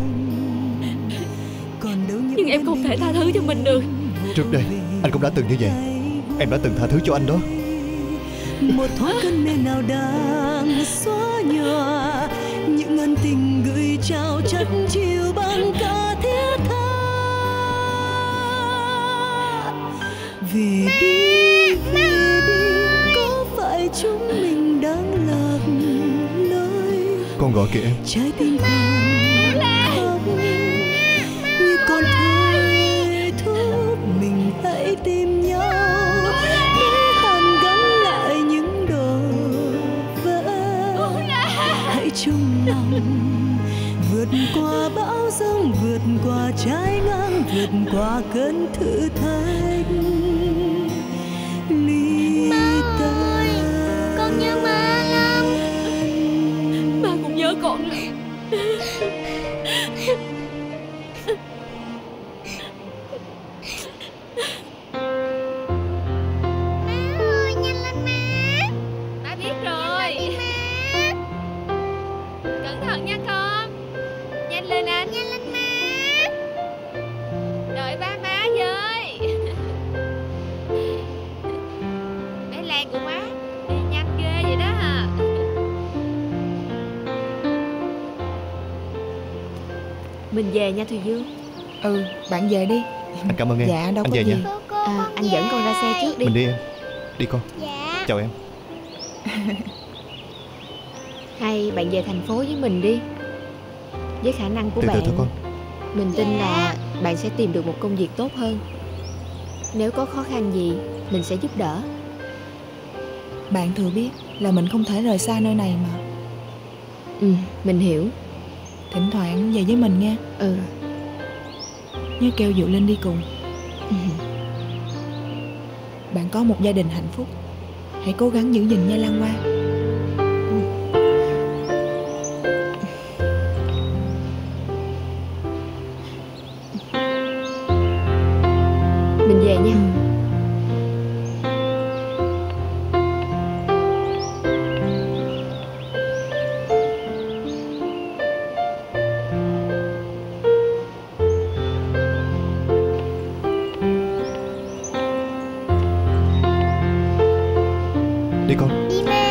S7: Nhưng em không thể tha thứ cho mình được.
S4: Trước đây anh cũng đã từng như vậy. Em đã từng tha thứ cho anh đó.
S5: Một thoáng cơn mê nào đang xóa nhòa những ân tình gửi trao chất chiều bằng cả thiết tha. Về đi, về đi, có phải chúng mình đang lạc lối?
S4: Con gọi kìa em.
S5: Trái tim con khóc như con thôi thúc mình hãy tìm nhau để hàn gắn lại những đồ vỡ. Hãy chung lòng vượt qua bão giông, vượt qua trái ngang, vượt qua cơn thử thách ly ta.
S3: Con nhớ má lắm.
S7: Má cũng nhớ con lắm.
S3: Má biết rồi.
S7: Cẩn thận nha con. Nhanh lên anh.
S3: Nhanh lên má.
S7: Đợi ba má với. Bé Lan của má đi nhanh ghê vậy đó hả?
S2: Mình về nha Thùy Dương.
S1: Ừ, bạn về đi.
S4: Anh cảm ơn em.
S1: Dạ, đâu
S4: anh
S1: có
S4: về
S1: gì.
S4: nha.
S2: À, anh dẫn con ra xe trước đi.
S4: Mình đi em. Đi con.
S3: Dạ.
S4: Chào em.
S2: Hay bạn về thành phố với mình đi. Với khả năng của
S4: Từ từ
S2: bạn,
S4: thôi con.
S2: mình tin là bạn sẽ tìm được một công việc tốt hơn. Nếu có khó khăn gì, mình sẽ giúp đỡ.
S1: Bạn thừa biết là mình không thể rời xa nơi này mà.
S2: Ừ, mình hiểu.
S1: Thỉnh thoảng về với mình nha.
S2: Ừ.
S1: Nhớ kêu Diệu Linh đi cùng.
S2: Ừ.
S1: Bạn có một gia đình hạnh phúc. Hãy cố gắng giữ gìn nha Lan Hoa.
S2: Mình về nha.
S4: Đi con.
S3: Đi má.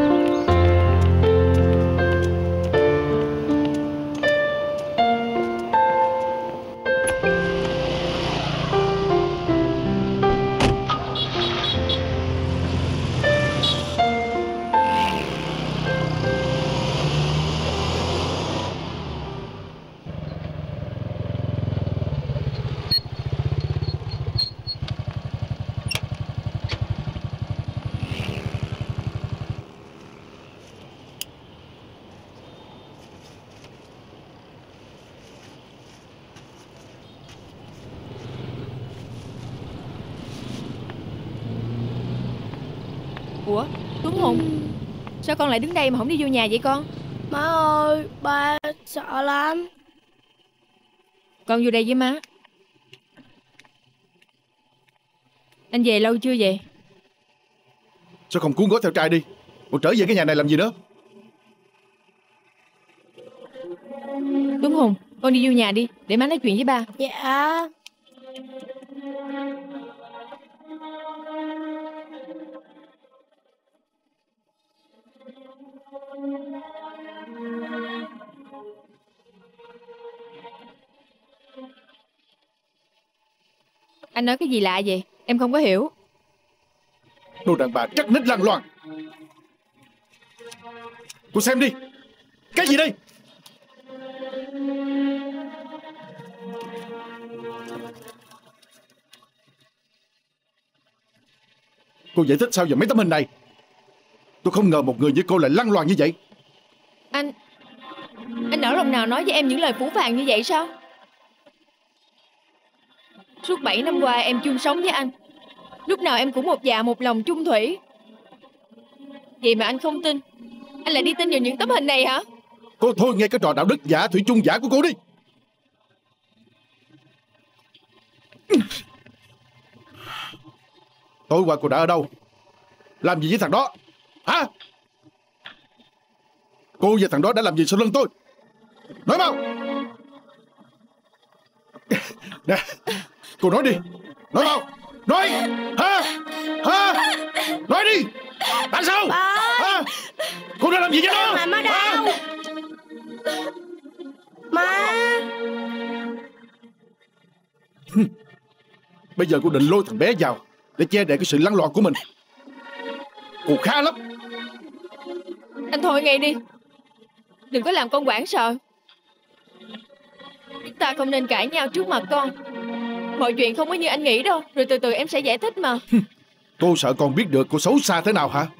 S7: Ủa, Tuấn Hùng, sao con lại đứng đây mà không đi vô nhà vậy con?
S18: Má ơi, ba sợ lắm.
S7: Con vô đây với má. Anh về lâu chưa vậy?
S9: Sao không cuốn gói theo trai đi? Còn trở về cái nhà này làm gì nữa?
S7: Tuấn Hùng, con đi vô nhà đi, để má nói chuyện với ba.
S18: Dạ.
S7: Anh nói cái gì lạ vậy? Em không có hiểu.
S9: Đồ đàn bà chắc nít lăng loàn. Cô xem đi. Cái gì đây? Cô giải thích sao về mấy tấm hình này? Tôi không ngờ một người như cô lại lăng loàn như vậy.
S7: Anh Anh nỡ lòng nào nói với em những lời phũ phàng như vậy sao? Suốt bảy năm qua em chung sống với anh. Lúc nào em cũng một dạ một lòng chung thủy. Vậy mà anh không tin. Anh lại đi tin vào những tấm hình này hả?
S9: Cô thôi nghe cái trò đạo đức giả thủy chung giả của cô đi. Tối qua cô đã ở đâu? Làm gì với thằng đó? Hả? Cô và thằng đó đã làm gì sau lưng tôi? Nói mau. Nè, cô nói đi. Nói mau. Nói. Hả? Hả? Nói đi. Tại sao? Hả? Cô đã làm gì với nó?
S18: Mà má đâu? Má.
S9: Bây giờ cô định lôi thằng bé vào để che đậy cái sự lăng loàn của mình. Cô khá lắm.
S7: Anh thôi ngay đi. Đừng có làm con hoảng sợ. Chúng ta không nên cãi nhau trước mặt con. Mọi chuyện không có như anh nghĩ đâu. Rồi từ từ em sẽ giải thích mà.
S9: Cô sợ con biết được cô xấu xa thế nào hả?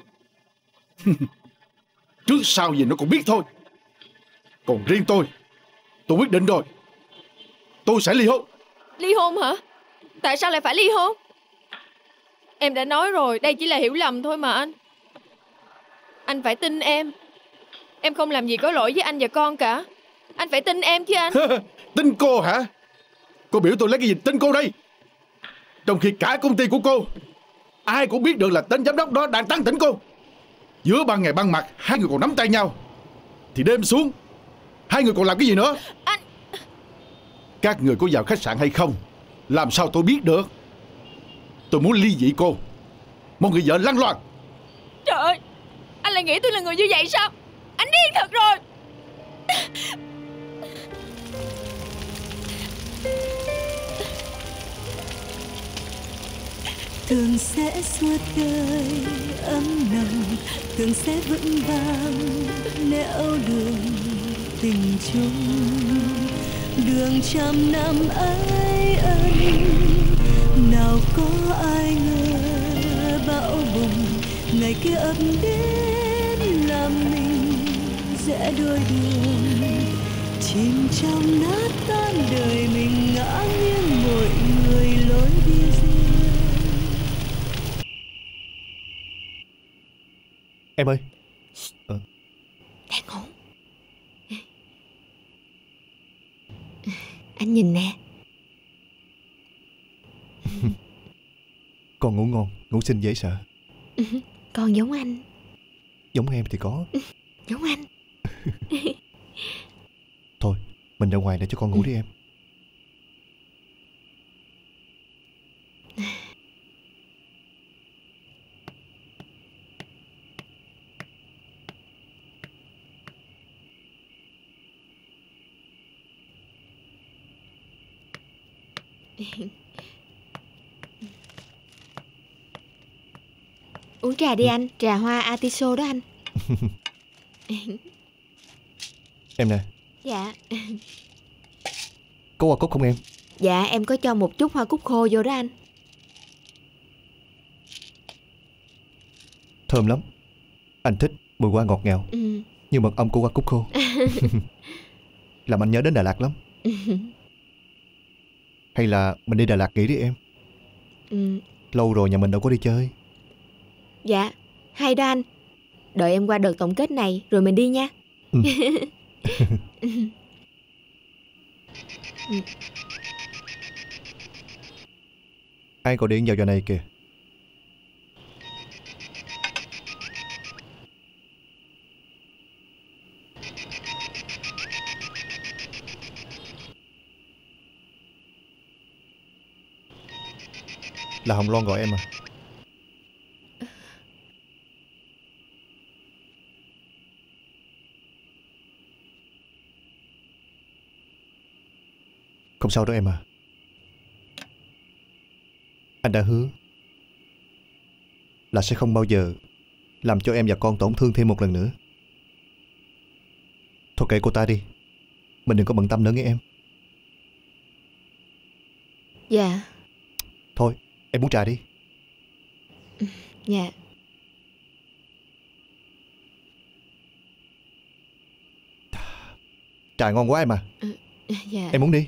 S9: Trước sau gì nó cũng biết thôi. Còn riêng tôi, tôi quyết định rồi. Tôi sẽ ly hôn.
S7: Ly hôn hả? Tại sao lại phải ly hôn? Em đã nói rồi, đây chỉ là hiểu lầm thôi mà anh. Anh phải tin em. Em không làm gì có lỗi với anh và con cả. Anh phải tin em chứ anh.
S9: Tin cô hả? Cô biểu tôi lấy cái gì tin cô đây? Trong khi cả công ty của cô ai cũng biết được là tên giám đốc đó đang tán tỉnh cô. Giữa ban ngày ban mặt hai người còn nắm tay nhau, thì đêm xuống hai người còn làm cái gì nữa?
S7: Anh...
S9: Các người có vào khách sạn hay không làm sao tôi biết được? Tôi muốn ly dị cô. Một người vợ lăng loàn.
S7: Trời ơi, anh lại nghĩ tôi là người như vậy sao? Anh điên thật rồi.
S5: Tưởng sẽ suốt đời ấm nồng, tưởng sẽ vững vàng nẻo đường tình chung. Đường trăm năm ấy ân, nào có ai ngờ bão bùng ngày kia ập đến làm mình rẽ đôi đường. Chìm trong nát tan đời mình ngã nghiêng mỗi người lối đi riêng.
S4: Em ơi. Ờ.
S2: Đang ngủ. Anh nhìn nè.
S4: Con ngủ ngon, ngủ xinh dễ sợ.
S2: Con giống anh.
S4: Giống em thì có.
S2: Giống anh.
S4: Thôi, mình ra ngoài để cho con ngủ đi em.
S2: Uống trà đi anh. Trà hoa atiso đó anh.
S4: Em nè.
S2: Dạ.
S4: Có hoa cúc không em?
S2: Dạ em có cho một chút hoa cúc khô vô đó anh.
S4: Thơm lắm. Anh thích mùi hoa ngọt ngào,
S2: ừ.
S4: như mật ong của hoa cúc khô. Làm anh nhớ đến Đà Lạt lắm. Hay là mình đi Đà Lạt nghỉ đi em.
S2: ừ.
S4: Lâu rồi nhà mình đâu có đi chơi.
S2: Dạ hay đó anh. Đợi em qua đợt tổng kết này rồi mình đi nha.
S4: ừ. Ai gọi điện vào giờ này kìa. Là Hồng Loan gọi em à? Không sao đâu em à. Anh đã hứa là sẽ không bao giờ làm cho em và con tổn thương thêm một lần nữa. Thôi kệ cô ta đi, mình đừng có bận tâm nữa nghe em.
S2: Dạ.
S4: Thôi em uống trà đi.
S2: Dạ.
S4: Trà ngon quá em à.
S2: Dạ.
S4: Em uống đi.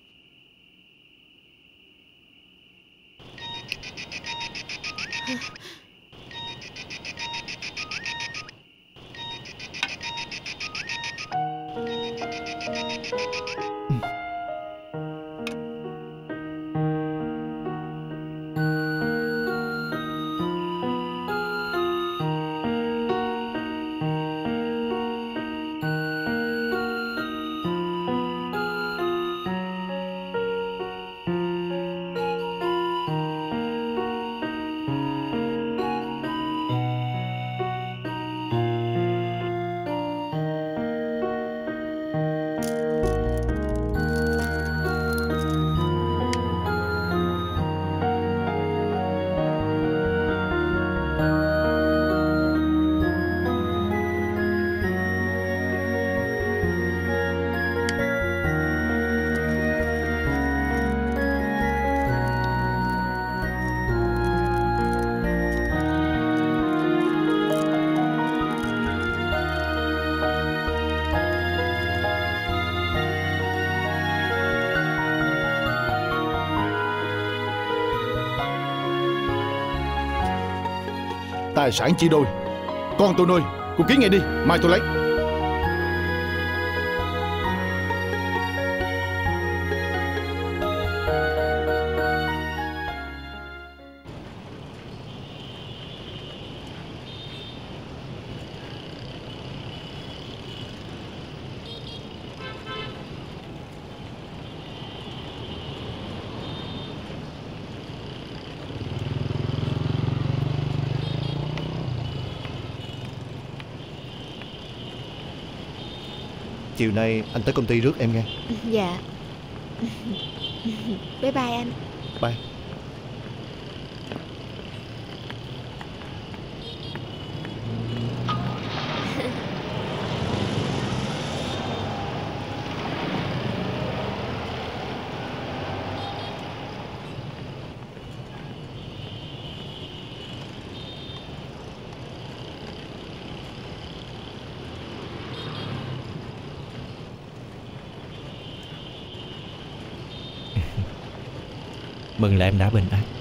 S9: Tài sản chia đôi. Con tôi nuôi, cô ký ngay đi, mai tôi lấy.
S4: Chiều nay anh tới công ty rước em nghe.
S2: Dạ. Bye bye anh.
S4: Bye.
S8: Mừng là em đã bình an.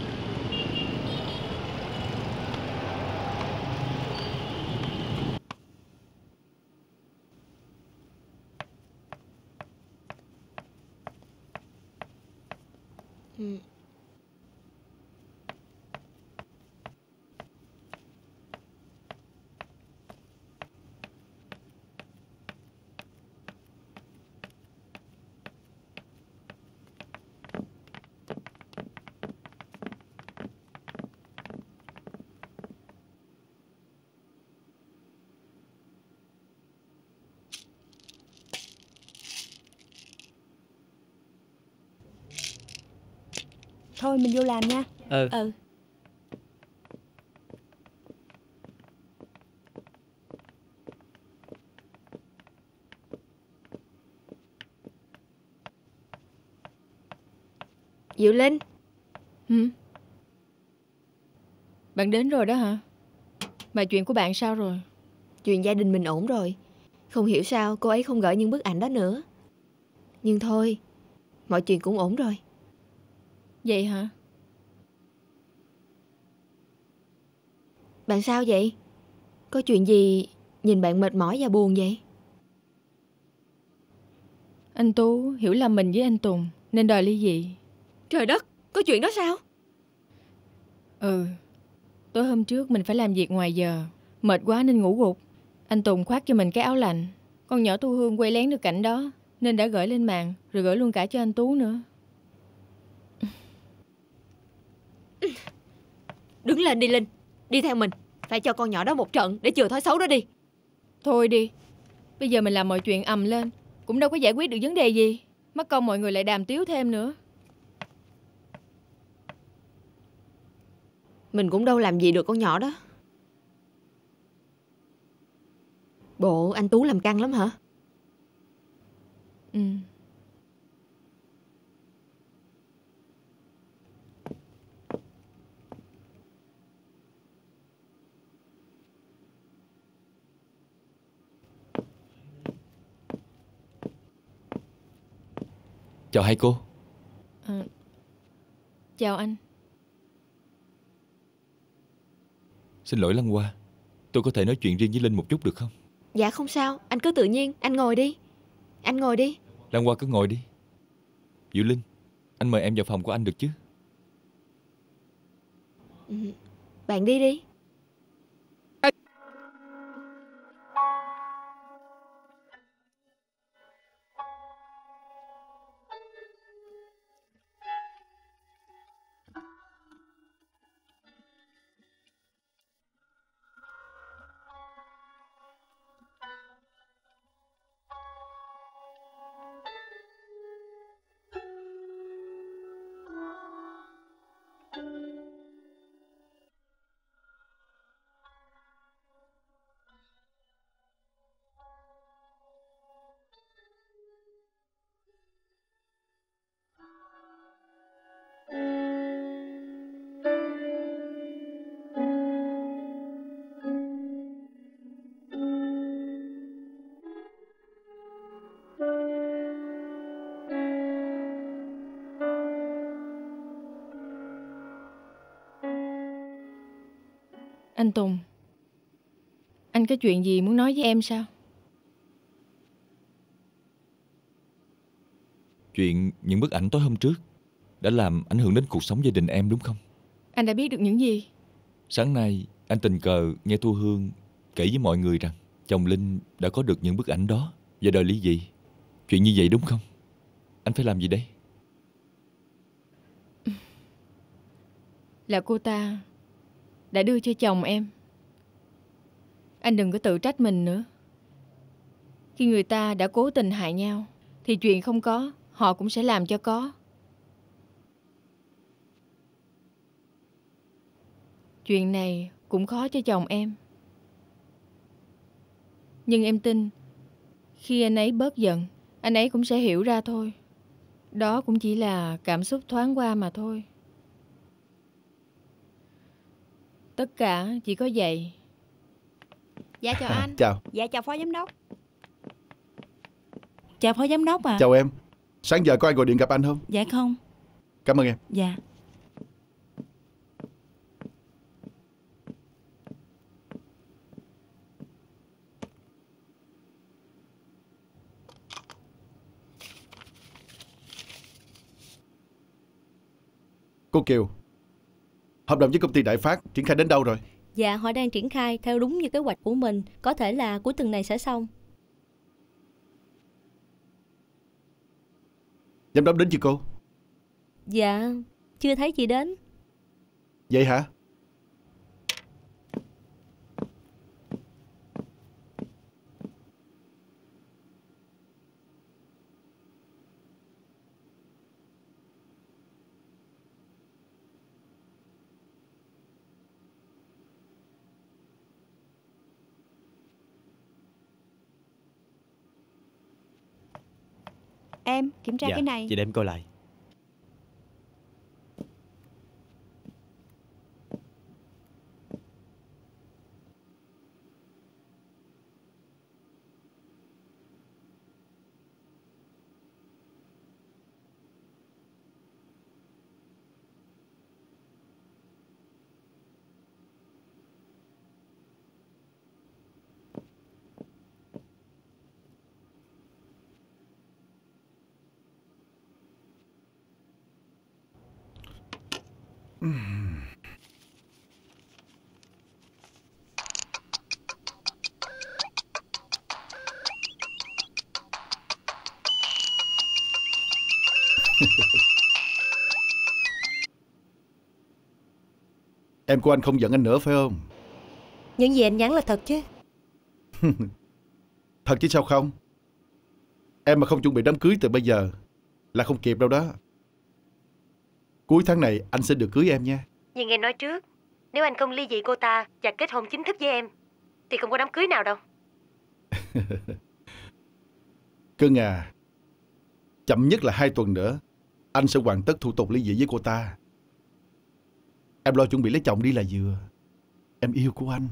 S2: Ừ.
S15: Thôi mình vô làm nha.
S8: Ừ.
S15: Ừ.
S2: Diệu Linh.
S7: Hử? Bạn đến rồi đó hả? Mà chuyện của bạn sao rồi?
S2: Chuyện gia đình mình ổn rồi. Không hiểu sao cô ấy không gửi những bức ảnh đó nữa. Nhưng thôi, mọi chuyện cũng ổn rồi.
S7: Vậy hả?
S2: Bạn sao vậy? Có chuyện gì nhìn bạn mệt mỏi và buồn vậy?
S7: Anh Tú hiểu lầm mình với anh Tùng nên đòi ly dị.
S2: Trời đất, có chuyện đó sao?
S7: Ừ. Tối hôm trước mình phải làm việc ngoài giờ, mệt quá nên ngủ gục. Anh Tùng khoác cho mình cái áo lạnh. Con nhỏ Tu Hương quay lén được cảnh đó nên đã gửi lên mạng, rồi gửi luôn cả cho anh Tú nữa.
S2: Đứng lên đi Linh, đi theo mình. Phải cho con nhỏ đó một trận để chừa thói xấu đó đi.
S7: Thôi đi, bây giờ mình làm mọi chuyện ầm lên cũng đâu có giải quyết được vấn đề gì. Mất công mọi người lại đàm tiếu thêm nữa.
S2: Mình cũng đâu làm gì được con nhỏ đó. Bộ anh Tú làm căng lắm hả?
S7: Ừ.
S17: Chào hai cô.
S7: À, chào anh.
S17: Xin lỗi Lăng Hoa, tôi có thể nói chuyện riêng với Linh một chút được không?
S2: Dạ không sao, anh cứ tự nhiên. Anh ngồi đi. Anh ngồi đi.
S17: Lăng Hoa cứ ngồi đi. Diệu Linh, anh mời em vào phòng của anh được chứ?
S2: Ừ, bạn đi đi.
S7: Anh Tùng, anh có chuyện gì muốn nói với em sao?
S17: Chuyện những bức ảnh tối hôm trước đã làm ảnh hưởng đến cuộc sống gia đình em đúng không?
S7: Anh đã biết được những gì?
S17: Sáng nay anh tình cờ nghe Thu Hương kể với mọi người rằng chồng Linh đã có được những bức ảnh đó và đòi ly dị. Chuyện như vậy đúng không? Anh phải làm gì đây?
S7: Là cô ta đã đưa cho chồng em. Anh đừng có tự trách mình nữa. Khi người ta đã cố tình hại nhau thì chuyện không có, họ cũng sẽ làm cho có. Chuyện này cũng khó cho chồng em. Nhưng em tin khi anh ấy bớt giận, anh ấy cũng sẽ hiểu ra thôi. Đó cũng chỉ là cảm xúc thoáng qua mà thôi. Tất cả chỉ có vậy.
S15: Dạ chào anh.
S4: Chào.
S15: Dạ chào phó giám đốc. Chào phó giám đốc ạ.
S9: Chào em. Sáng giờ có ai gọi điện gặp anh không?
S15: Dạ không.
S9: Cảm ơn em.
S15: Dạ.
S9: Cô Kiều, hợp đồng với công ty Đại Phát triển khai đến đâu rồi?
S12: Dạ họ đang triển khai theo đúng như kế hoạch của mình. Có thể là cuối tuần này sẽ xong.
S9: Giám đốc đến chưa cô?
S12: Dạ chưa thấy chị đến.
S9: Vậy hả?
S15: Em kiểm tra
S8: Dạ,
S15: cái này.
S8: chị để em coi lại.
S9: Em của anh không giận anh nữa phải không?
S10: Những gì anh nhắn là thật chứ?
S9: Thật chứ sao không? Em mà không chuẩn bị đám cưới từ bây giờ là không kịp đâu đó. Cuối tháng này anh sẽ được cưới em nha.
S10: Nhưng em nói trước, Nếu anh không ly dị cô ta và kết hôn chính thức với em thì không có đám cưới nào đâu.
S9: Cưng à, chậm nhất là hai tuần nữa anh sẽ hoàn tất thủ tục ly dị với cô ta. Em lo chuẩn bị lấy chồng đi là vừa. Em yêu của anh.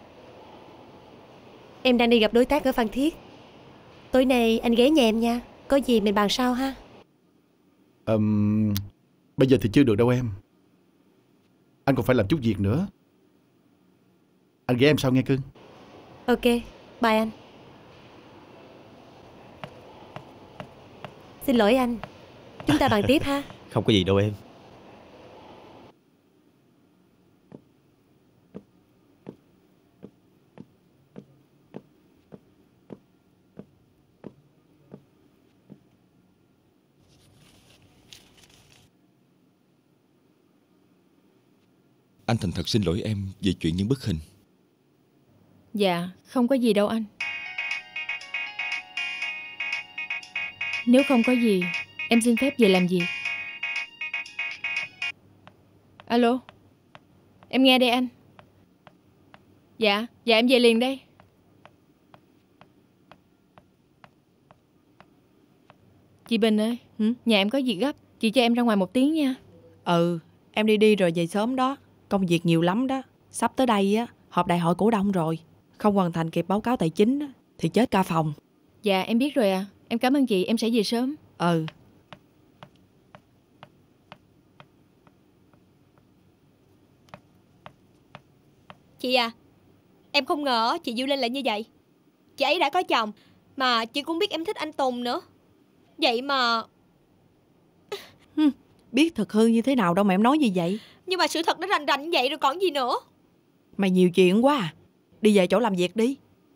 S10: Em đang đi gặp đối tác ở Phan Thiết. Tối nay anh ghé nhà em nha. Có gì mình bàn sau ha.
S9: um, Bây giờ thì chưa được đâu em. Anh còn phải làm chút việc nữa. Anh ghé em sau nghe cưng.
S10: Ok, bye anh. Xin lỗi anh. Chúng ta bàn tiếp ha.
S8: Không có gì đâu em.
S17: Anh thành thật xin lỗi em về chuyện những bức hình.
S7: Dạ, không có gì đâu anh. Nếu không có gì, em xin phép về làm việc. Alo, em nghe đây anh. Dạ, dạ em về liền đây. Chị Bình ơi, ừ? Nhà em có việc gấp, chị cho em ra ngoài một tiếng nha.
S13: Ừ, em đi đi rồi về sớm đó. Công việc nhiều lắm đó. Sắp tới đây á, họp đại hội cổ đông rồi. Không hoàn thành kịp báo cáo tài chính á, thì chết cả phòng.
S7: Dạ em biết rồi à. Em cảm ơn chị, em sẽ về sớm.
S13: Ừ.
S14: Chị à, em không ngờ chị Du Linh lại như vậy. Chị ấy đã có chồng, mà chị cũng biết em thích anh Tùng nữa. Vậy mà...
S13: Hừm, biết thật hư như thế nào đâu mà em nói gì vậy.
S14: Nhưng mà sự thật nó rành rành như vậy rồi còn gì nữa.
S13: Mày nhiều chuyện quá à. Đi về chỗ làm việc đi.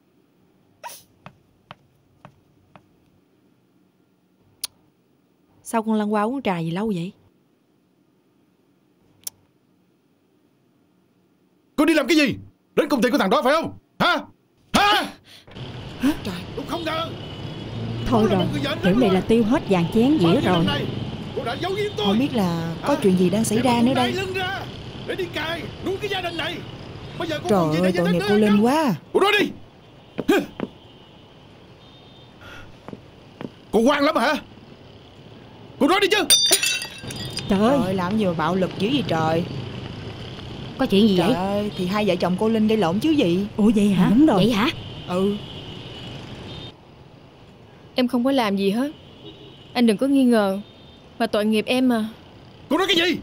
S13: Sao con lăn qua uống trà gì lâu vậy?
S9: Cô đi làm cái gì? Đến công ty của thằng đó phải không? Hả? Hả? Trời, đúng không ngờ.
S19: Thôi rồi, kiểu này là tiêu hết vàng chén dĩa rồi.
S1: Không biết là có chuyện gì đang xảy ra nữa đây.
S9: Để đi cài nuôi cái gia đình này.
S1: Trời ơi, tội nghiệp cô Linh quá.
S9: Cô nói đi. Cô ngoan lắm hả? Cô nói đi chứ.
S1: Trời ơi, làm gì mà bạo lực dữ gì trời.
S19: Có chuyện gì
S1: trời
S19: vậy?
S1: Trời ơi, thì hai vợ chồng cô Linh gây lộn chứ gì.
S19: Ủa vậy hả? Đúng rồi. Vậy hả?
S1: Ừ.
S7: Em không có làm gì hết. Anh đừng có nghi ngờ. Mà tội nghiệp em mà.
S9: Cô nói cái gì?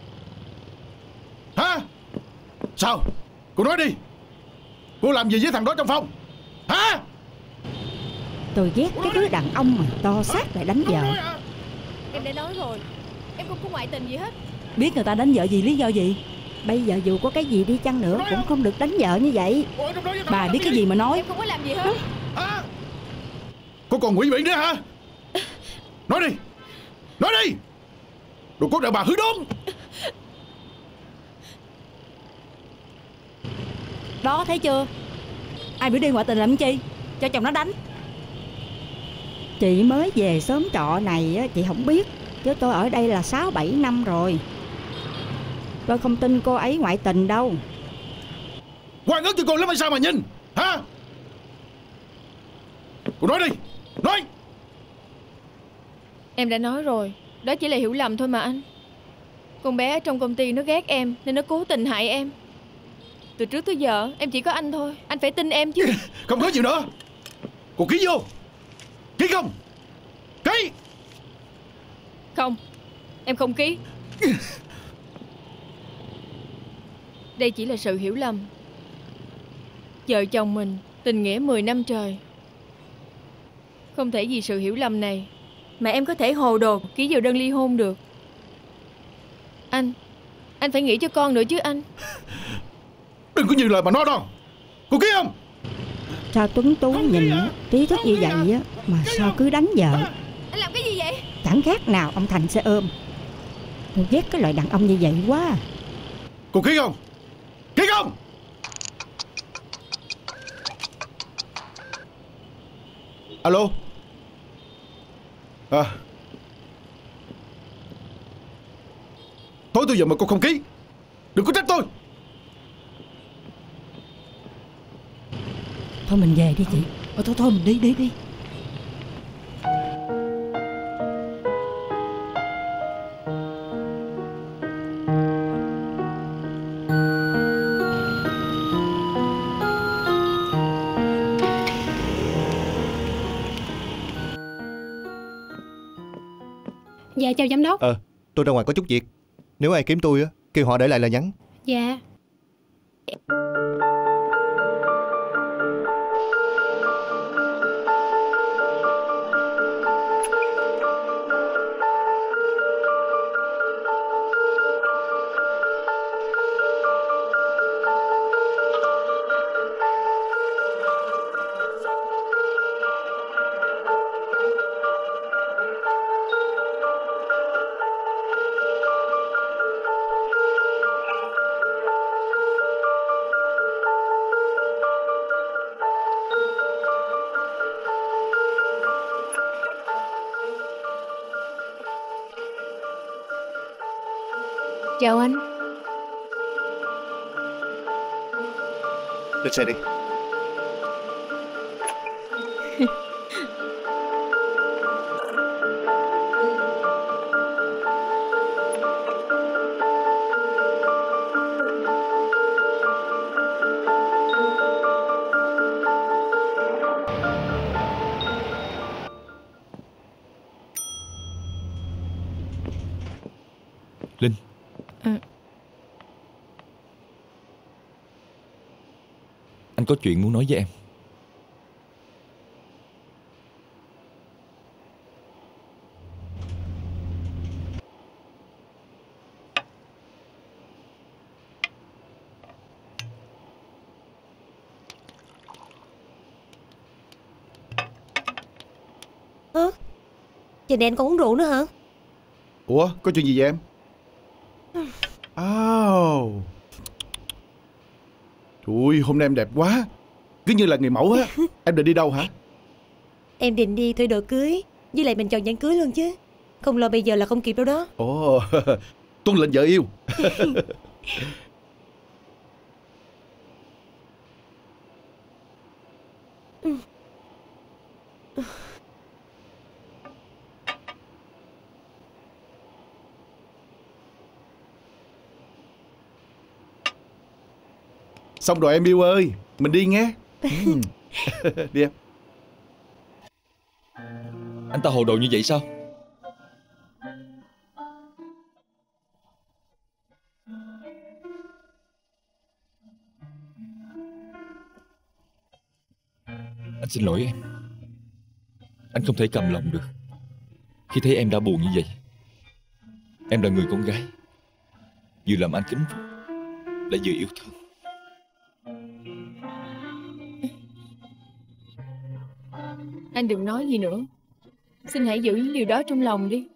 S9: Hả? Sao? Cô nói đi. Cô làm gì với thằng đó trong phòng? Hả?
S19: Tôi ghét cái đứa đàn ông mà to xác lại đánh vợ.
S7: Em đã nói rồi, em không có ngoại tình gì hết.
S19: Biết người ta đánh vợ gì lý do gì? Bây giờ dù có cái gì đi chăng nữa cũng không được đánh vợ như vậy. Bà biết cái gì mà nói?
S7: Em không có làm gì hết.
S9: Hả? Cô còn ngụy biện nữa hả? Nói đi. Nói đi. Đồ có đàn bà hư đốn.
S19: Đó thấy chưa? Ai biểu đi ngoại tình làm chi? Cho chồng nó đánh. Chị mới về xóm trọ này chị không biết. Chứ tôi ở đây là sáu bảy năm rồi. Tôi không tin cô ấy ngoại tình đâu.
S9: Quan ức cho cô lắm hay sao mà nhìn? Hả? Cô nói đi. Nói.
S7: Em đã nói rồi, đó chỉ là hiểu lầm thôi mà anh. Con bé ở trong công ty nó ghét em nên nó cố tình hại em. Từ trước tới giờ em chỉ có anh thôi. Anh phải tin em chứ.
S9: Không có gì nữa. Cô ký vô. Ký không? Ký.
S7: Không. Em không ký. Đây chỉ là sự hiểu lầm. Vợ chồng mình tình nghĩa mười năm trời. Không thể vì sự hiểu lầm này mà em có thể hồ đồ ký vào đơn ly hôn được. Anh Anh phải nghĩ cho con nữa chứ anh.
S9: Đừng có như lời mà nói đâu. Cô ký không?
S19: Sao Tuấn Tú nhìn á, trí thức như vậy á mà sao cứ đánh vợ?
S7: Anh làm cái gì vậy?
S19: Chẳng khác nào ông Thành xe ôm. Tôi ghét cái loại đàn ông như vậy quá.
S9: Cô ký không? Ký không? Alo. À. Tối tôi giờ mà cô không ký, đừng có trách tôi.
S19: Thôi mình về đi chị. Ờ, thôi thôi mình đi đi đi.
S6: Dạ chào giám đốc.
S4: Ờ, tôi ra ngoài có chút việc. Nếu ai kiếm tôi á, kêu họ để lại lời nhắn.
S6: Dạ.
S7: Chào anh.
S4: Lên xe đi.
S17: Linh.
S7: Ừ.
S17: Anh có chuyện muốn nói với em.
S10: Ơ, giờ này anh còn uống rượu nữa hả?
S9: Ủa, có chuyện gì vậy em? Oh. Trời ơi, hôm nay em đẹp quá. Cứ như là người mẫu á. Em định đi đâu hả?
S10: Em định đi thuê đồ cưới, với lại mình chọn nhẫn cưới luôn chứ. Không lo bây giờ là không kịp đâu đó.
S9: Ồ, tuân lệnh vợ yêu. Xong rồi em yêu ơi, mình đi nghe. Đi em.
S17: Anh ta hồ đồ như vậy sao? Anh xin lỗi em. Anh không thể cầm lòng được khi thấy em đã buồn như vậy. Em là người con gái, vừa làm anh kính phục, lại vừa yêu thương.
S7: Anh đừng nói gì nữa. Xin hãy giữ những điều đó trong lòng đi.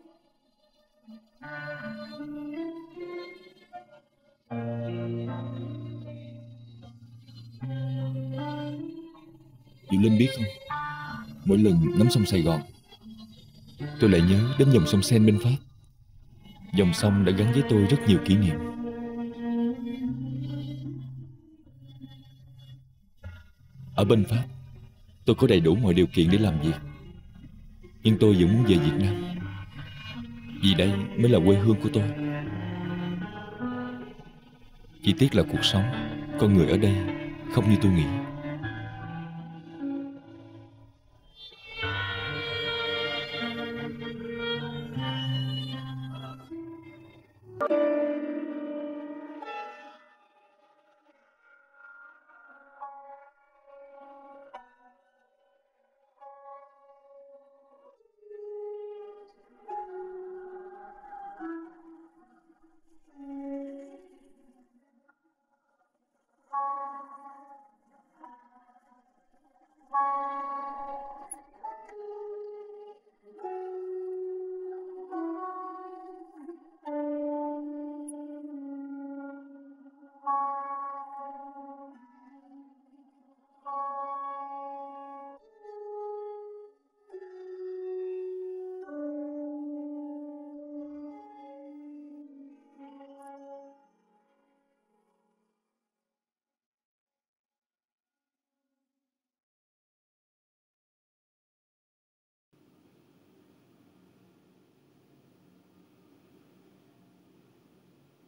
S17: Diệu Linh biết không, mỗi lần ngắm sông Sài Gòn, tôi lại nhớ đến dòng sông Sen bên Pháp. Dòng sông đã gắn với tôi rất nhiều kỷ niệm. Ở bên Pháp, tôi có đầy đủ mọi điều kiện để làm việc, nhưng tôi vẫn muốn về Việt Nam, vì đây mới là quê hương của tôi. Chỉ tiếc là cuộc sống, con người ở đây không như tôi nghĩ.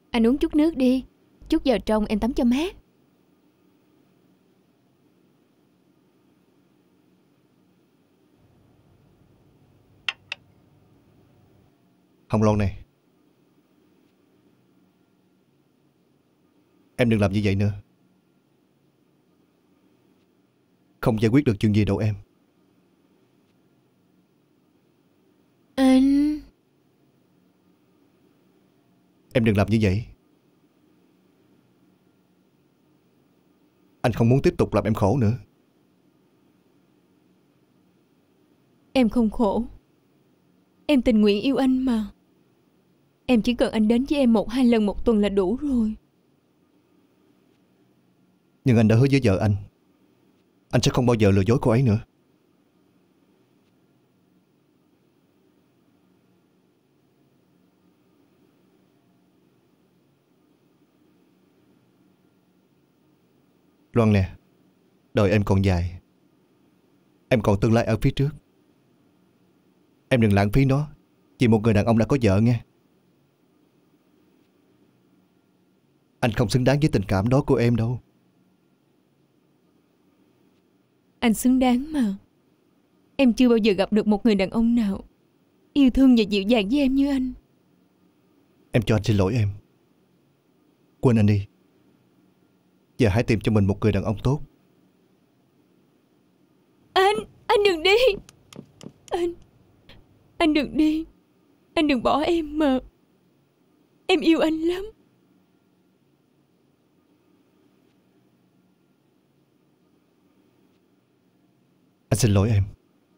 S7: Anh uống chút nước đi, chút vào trong em tắm cho mát.
S4: Hồng Loan này, em đừng làm như vậy nữa. Không giải quyết được chuyện gì đâu em.
S7: Anh...
S4: Em đừng làm như vậy. Anh không muốn tiếp tục làm em khổ nữa.
S7: Em không khổ. Em tình nguyện yêu anh mà. Em chỉ cần anh đến với em một hai lần một tuần là đủ rồi.
S4: Nhưng anh đã hứa với vợ anh, anh sẽ không bao giờ lừa dối cô ấy nữa. Loan nè, đời em còn dài. Em còn tương lai ở phía trước. Em đừng lãng phí nó vì một người đàn ông đã có vợ nghe. Anh không xứng đáng với tình cảm đó của em đâu.
S7: Anh xứng đáng mà. Em chưa bao giờ gặp được một người đàn ông nào yêu thương và dịu dàng với em như anh.
S4: Em cho anh xin lỗi em. Quên anh đi. Giờ hãy tìm cho mình một người đàn ông tốt.
S7: Anh, anh đừng đi. Anh, anh đừng đi. Anh đừng bỏ em mà. Em yêu anh lắm.
S4: Anh xin lỗi em.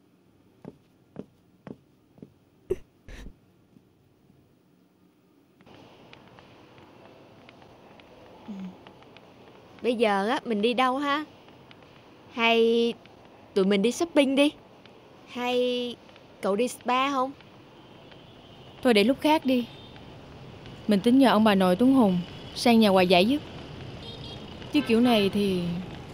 S2: Bây giờ á, mình đi đâu ha? Hay tụi mình đi shopping đi? Hay cậu đi spa không?
S7: Thôi để lúc khác đi. Mình tính nhờ ông bà nội Tuấn Hùng sang nhà quà giải giúp. Chứ kiểu này thì...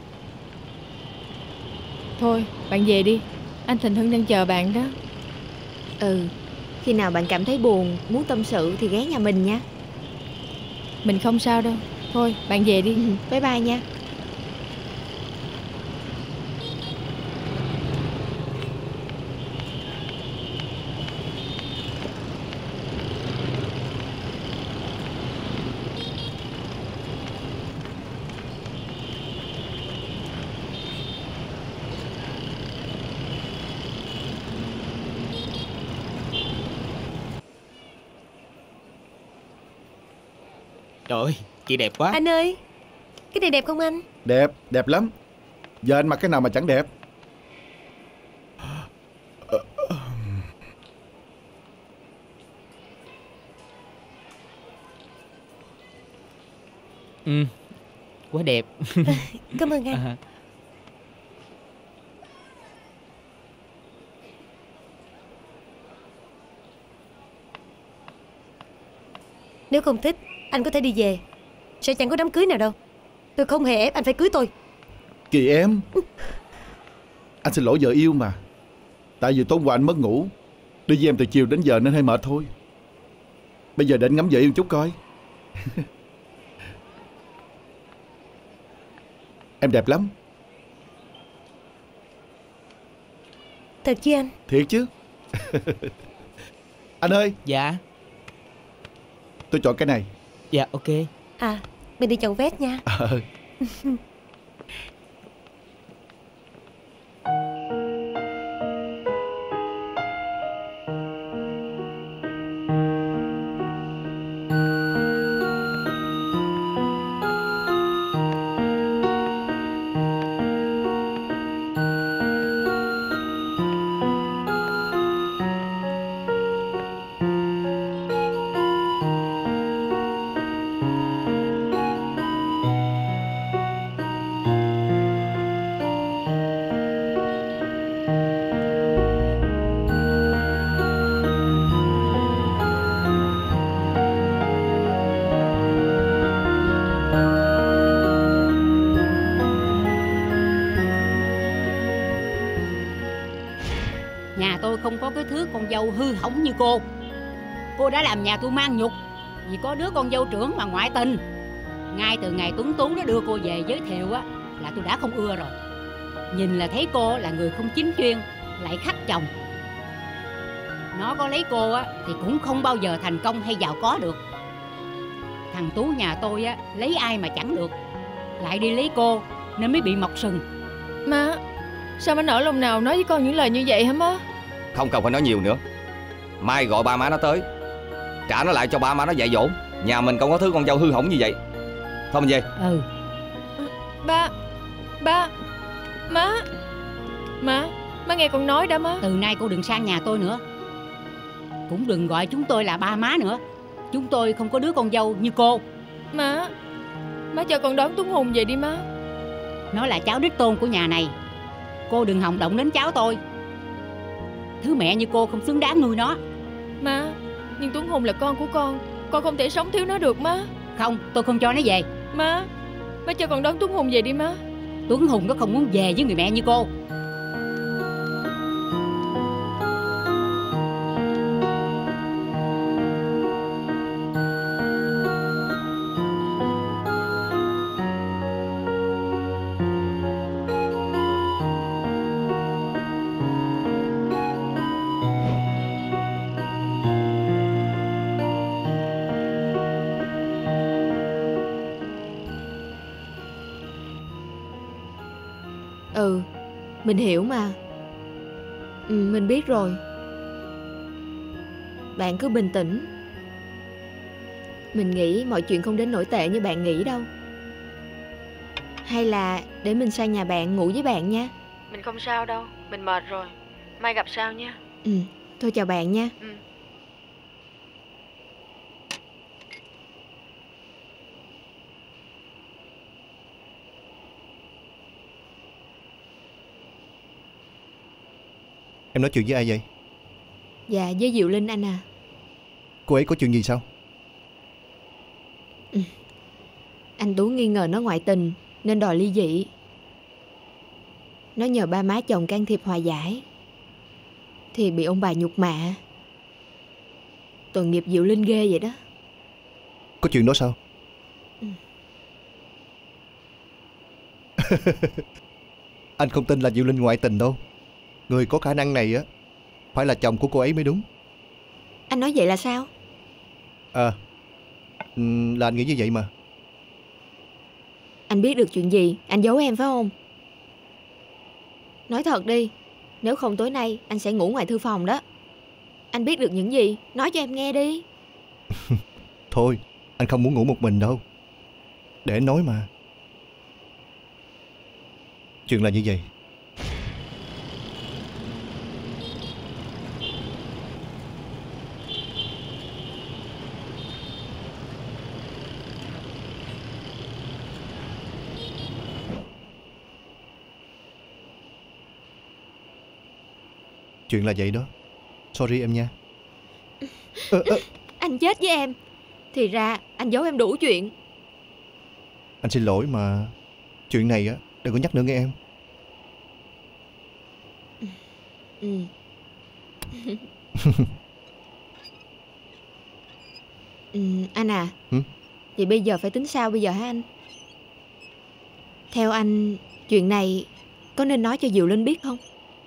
S7: Thôi, bạn về đi. Anh Thịnh Hưng đang chờ bạn đó.
S2: Ừ, khi nào bạn cảm thấy buồn, muốn tâm sự thì ghé nhà mình nha.
S7: Mình không sao đâu. Thôi, bạn về đi.
S2: Bye bye nha.
S8: Trời ơi, chị đẹp quá.
S10: Anh ơi, cái này đẹp không anh?
S9: Đẹp, đẹp lắm. Giờ anh mặc cái nào mà chẳng đẹp.
S8: Ừ, quá đẹp.
S10: Cảm ơn anh.
S8: À.
S10: Nếu không thích, anh có thể đi về. Sẽ chẳng có đám cưới nào đâu. Tôi không hề ép anh phải cưới tôi.
S9: Kỳ em, anh xin lỗi vợ yêu mà. Tại vì tối qua anh mất ngủ, đi với em từ chiều đến giờ nên hơi mệt thôi. Bây giờ để anh ngắm vợ yêu chút coi. Em đẹp lắm.
S10: Thật chứ anh?
S9: Thiệt chứ. Anh ơi.
S8: Dạ.
S9: Tôi chọn cái này.
S8: Dạ ok.
S10: À, mình đi chọn vest nha.
S9: Ờ.
S15: Nhà tôi không có cái thứ con dâu hư hỏng như cô. Cô đã làm nhà tôi mang nhục.
S20: vì có đứa con dâu trưởng mà ngoại tình. Ngay từ ngày Tuấn Tú nó đưa cô về giới thiệu á, là tôi đã không ưa rồi. Nhìn là thấy cô là người không chính chuyên, lại khắc chồng. Nó có lấy cô á thì cũng không bao giờ thành công hay giàu có được. Thằng Tú nhà tôi á lấy ai mà chẳng được, lại đi lấy cô nên mới bị mọc sừng.
S7: Má, sao má nỡ lòng nào nói với con những lời như vậy hả má?
S21: Không cần phải nói nhiều nữa. Mai gọi ba má nó tới, trả nó lại cho ba má nó dạy dỗ. Nhà mình không có thứ con dâu hư hỏng như vậy. Thôi mình về.
S20: Ừ.
S7: Ba, ba, má, má, má nghe con nói đã má.
S20: Từ nay cô đừng sang nhà tôi nữa. Cũng đừng gọi chúng tôi là ba má nữa. Chúng tôi không có đứa con dâu như cô.
S7: Má, má cho con đón Tuấn Hùng về đi má.
S20: Nó là cháu đích tôn của nhà này. Cô đừng hòng động đến cháu tôi. Thứ mẹ như cô không xứng đáng nuôi nó.
S7: Má, nhưng Tuấn Hùng là con của con. Con không thể sống thiếu nó được má.
S20: Không, tôi không cho nó về.
S7: Má, má cho con đón Tuấn Hùng về đi má.
S20: Tuấn Hùng nó không muốn về với người mẹ như cô.
S2: Ừ, mình hiểu mà. Ừ, mình biết rồi. Bạn cứ bình tĩnh. Mình nghĩ mọi chuyện không đến nổi tệ như bạn nghĩ đâu. Hay là để mình sang nhà bạn ngủ với bạn nha.
S7: Mình không sao đâu, mình mệt rồi. Mai gặp sau nha.
S2: Ừ, thôi chào bạn nha.
S7: Ừ.
S4: Em nói chuyện với ai vậy?
S2: Dạ, với Diệu Linh anh à.
S4: Cô ấy có chuyện gì sao?
S2: Ừ. Anh Tú nghi ngờ nó ngoại tình nên đòi ly dị. Nó nhờ ba má chồng can thiệp hòa giải thì bị ông bà nhục mạ. Tội nghiệp Diệu Linh ghê vậy đó.
S4: Có chuyện đó sao?
S2: Ừ.
S4: Anh không tin là Diệu Linh ngoại tình đâu. Người có khả năng này á phải là chồng của cô ấy mới đúng.
S2: Anh nói vậy là sao?
S4: À, là anh nghĩ như vậy mà.
S2: Anh biết được chuyện gì anh giấu em phải không? Nói thật đi, nếu không tối nay anh sẽ ngủ ngoài thư phòng đó. Anh biết được những gì, nói cho em nghe đi.
S4: Thôi, anh không muốn ngủ một mình đâu. Để anh nói mà. Chuyện là như vậy. Chuyện là vậy đó. Sorry em nha. Ờ, ờ.
S2: Anh chết với em. Thì ra anh giấu em đủ chuyện.
S4: Anh xin lỗi mà. Chuyện này á đừng có nhắc nữa nghe em.
S2: Ừ. Ừ, anh à.
S4: ừ?
S2: Vậy bây giờ phải tính sao bây giờ hả anh? Theo anh, chuyện này có nên nói cho Diệu Linh biết không?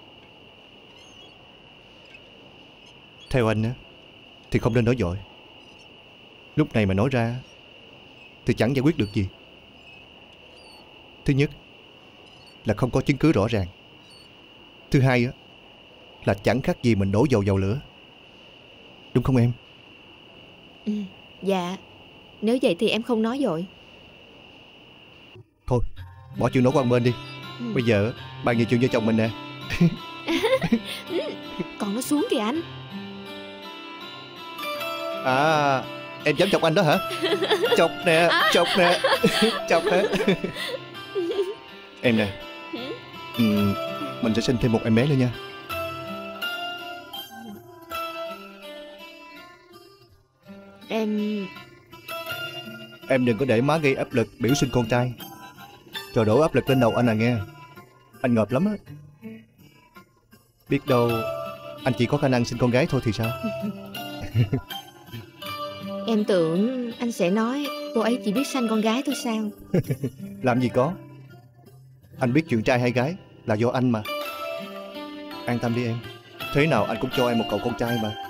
S4: Theo anh á thì không nên nói dội. Lúc này mà nói ra thì chẳng giải quyết được gì. Thứ nhất là không có chứng cứ rõ ràng. Thứ hai á là chẳng khác gì mình đổ dầu vào lửa. Đúng không em?
S2: Ừ, dạ. Nếu vậy thì em không nói dội.
S4: Thôi bỏ chuyện đó qua một bên đi. ừ. Bây giờ bàn về chuyện vợ chồng mình nè.
S2: Còn nó xuống kìa anh.
S4: À, em dám chọc anh đó hả? Chọc nè, chọc nè. Chọc nè. Em nè, ừ, mình sẽ sinh thêm một em bé nữa nha.
S2: Em
S4: Em đừng có để má gây áp lực biểu sinh con trai, rồi đổ áp lực lên đầu anh à nghe. Anh ngợp lắm á. Biết đâu anh chỉ có khả năng sinh con gái thôi thì sao?
S2: Em tưởng anh sẽ nói cô ấy chỉ biết sanh con gái thôi sao.
S4: Làm gì có. Anh biết chuyện trai hay gái là do anh mà. An tâm đi em. Thế nào anh cũng cho em một cậu con trai mà.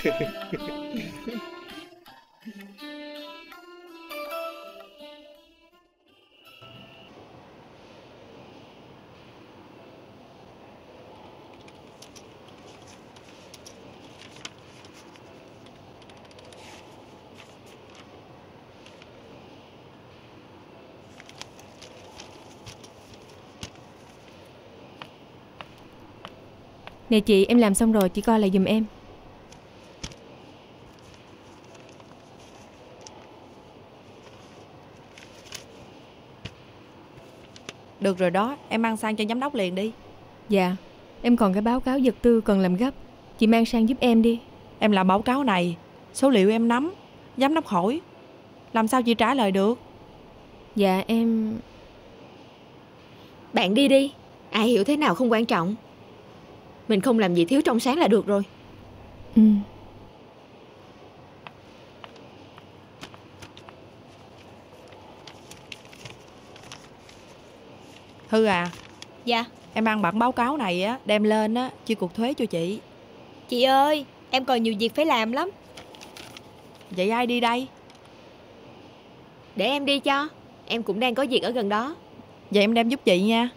S7: Nè chị, em làm xong rồi, chị coi lại giùm em.
S13: Được rồi đó, em mang sang cho giám đốc liền đi.
S7: Dạ, em còn cái báo cáo vật tư cần làm gấp. Chị mang sang giúp em đi.
S13: Em làm báo cáo này, số liệu em nắm, giám đốc hỏi, làm sao chị trả lời được?
S7: Dạ em...
S2: Bạn đi đi, ai hiểu thế nào không quan trọng. Mình không làm gì thiếu trong sáng là được rồi.
S7: Ừ.
S13: Thư à.
S14: Dạ.
S13: Em mang bản báo cáo này á, đem lên á, chi cục thuế cho chị.
S14: Chị ơi, em còn nhiều việc phải làm lắm.
S13: Vậy ai đi đây?
S2: Để em đi cho. Em cũng đang có việc ở gần đó.
S13: Vậy em đem giúp chị nha.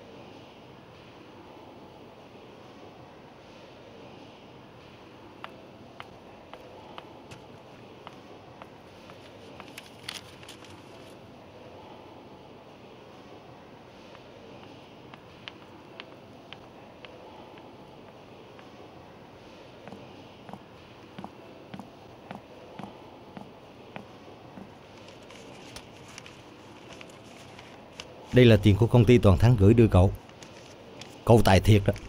S16: Đây là tiền của công ty Toàn Thắng gửi đưa cậu. Cậu tài thiệt đó.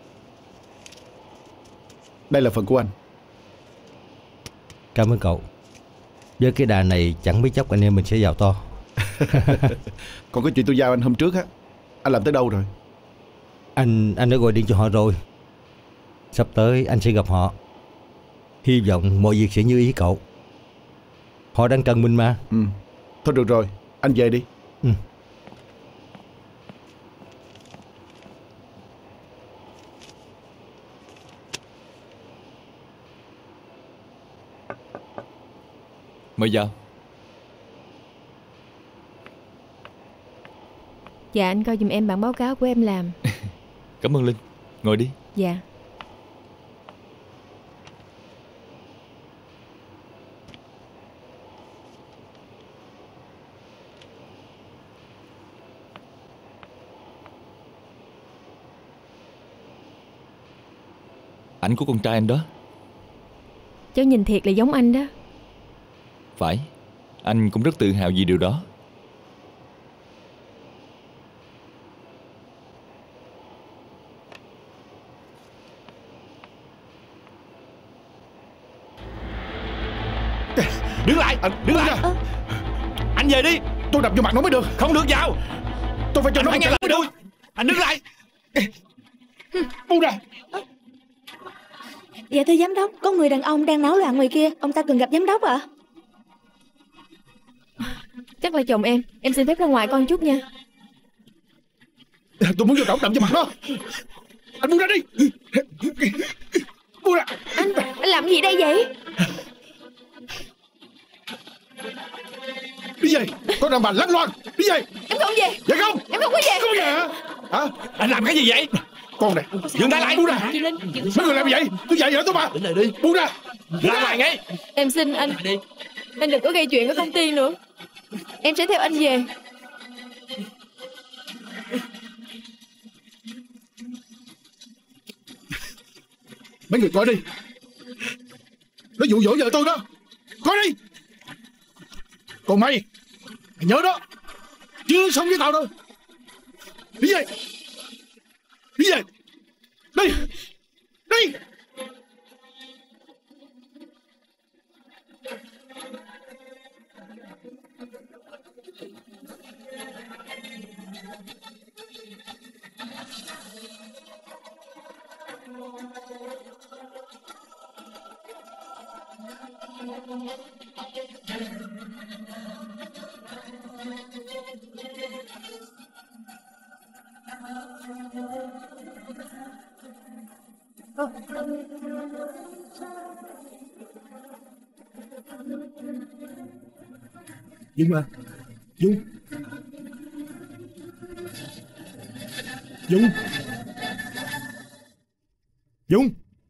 S9: Đây là phần của anh.
S16: Cảm ơn cậu. Với cái đà này chẳng mấy chốc anh em mình sẽ giàu to.
S9: Còn cái chuyện tôi giao anh hôm trước á, anh làm tới đâu rồi?
S16: Anh anh đã gọi điện cho họ rồi. Sắp tới anh sẽ gặp họ. Hy vọng mọi việc sẽ như ý cậu. Họ đang cần mình mà.
S9: Ừ. Thôi được rồi, anh về đi.
S16: Ừ.
S17: Mời vào.
S7: Dạ anh coi giùm em bản báo cáo của em làm.
S17: Cảm ơn Linh. Ngồi đi.
S7: Dạ.
S17: Ảnh của con trai anh đó.
S7: Cháu nhìn thiệt là giống anh đó.
S17: Phải. Anh cũng rất tự hào vì điều đó.
S9: Đứng lại, anh đứng lại. À.
S17: Anh về đi.
S9: Tôi đập vô mặt nó mới được.
S17: Không được vào.
S9: Tôi phải cho nó
S17: nghe lời tôi. Anh đứng lại.
S9: Buông ra.
S15: Dạ thưa giám đốc, có người đàn ông đang náo loạn ngoài kia. Ông ta cần gặp giám đốc ạ. À?
S7: Chắc là chồng em. Em xin phép ra ngoài con chút nha.
S9: Tôi muốn vô cổng đập cho mặt nó. Anh buông ra đi. Buông ra.
S7: Anh, anh làm gì đây vậy?
S9: Đi về. Con đàn bà lắc loạn. Đi về.
S7: Em không về.
S9: Về không?
S7: Em không có về.
S9: Không về hả? Hả?
S17: Anh làm cái gì vậy?
S9: Con này.
S17: Dừng tay lại.
S9: Buông ra. Mấy người làm gì vậy? Tôi dạy vậy tôi mà.
S17: Đến đây đi.
S9: Buông ra.
S17: Ra ngoài ngay.
S7: Em xin anh. Anh đừng có gây chuyện ở công ty nữa. Em sẽ theo anh về.
S9: Mấy người coi đi. Nó dụ dỗ vợ tôi đó. Coi đi. Còn mày, mày nhớ đó. Chưa xong với tao đâu. Đi về. Đi về. Đi. Đi.
S11: Dung à, Dung, Dung, Dung.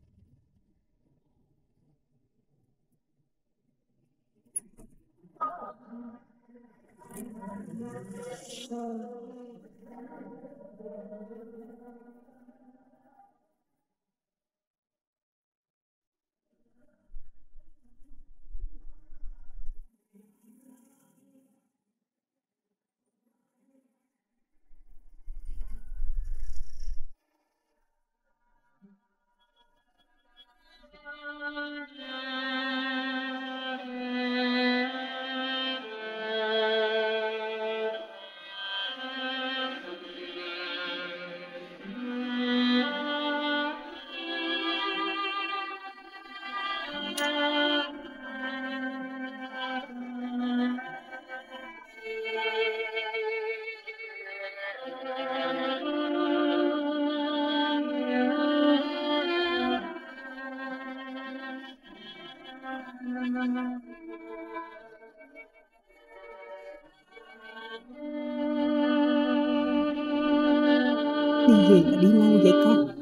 S1: Đi gì mà đi lâu vậy con?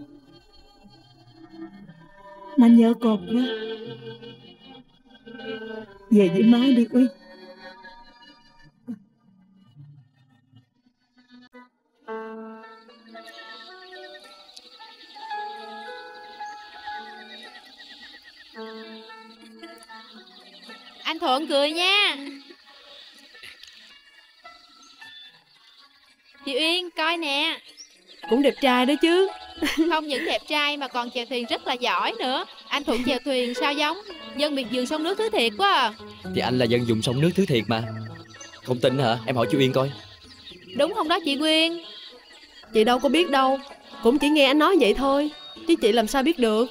S1: Má nhớ con quá. Về với má đi Uyên.
S2: Anh Thuận cười nha. Chị Uyên coi nè.
S7: Cũng đẹp trai đó chứ.
S2: Không những đẹp trai mà còn chèo thuyền rất là giỏi nữa. Anh Thuận chèo thuyền sao giống dân miệt vườn sông nước thứ thiệt quá à.
S22: Thì anh là dân dùng sông nước thứ thiệt mà. Không tin hả? Em hỏi chị Uyên coi.
S2: Đúng không đó chị Uyên?
S7: Chị đâu có biết đâu. Cũng chỉ nghe anh nói vậy thôi, chứ chị làm sao biết được.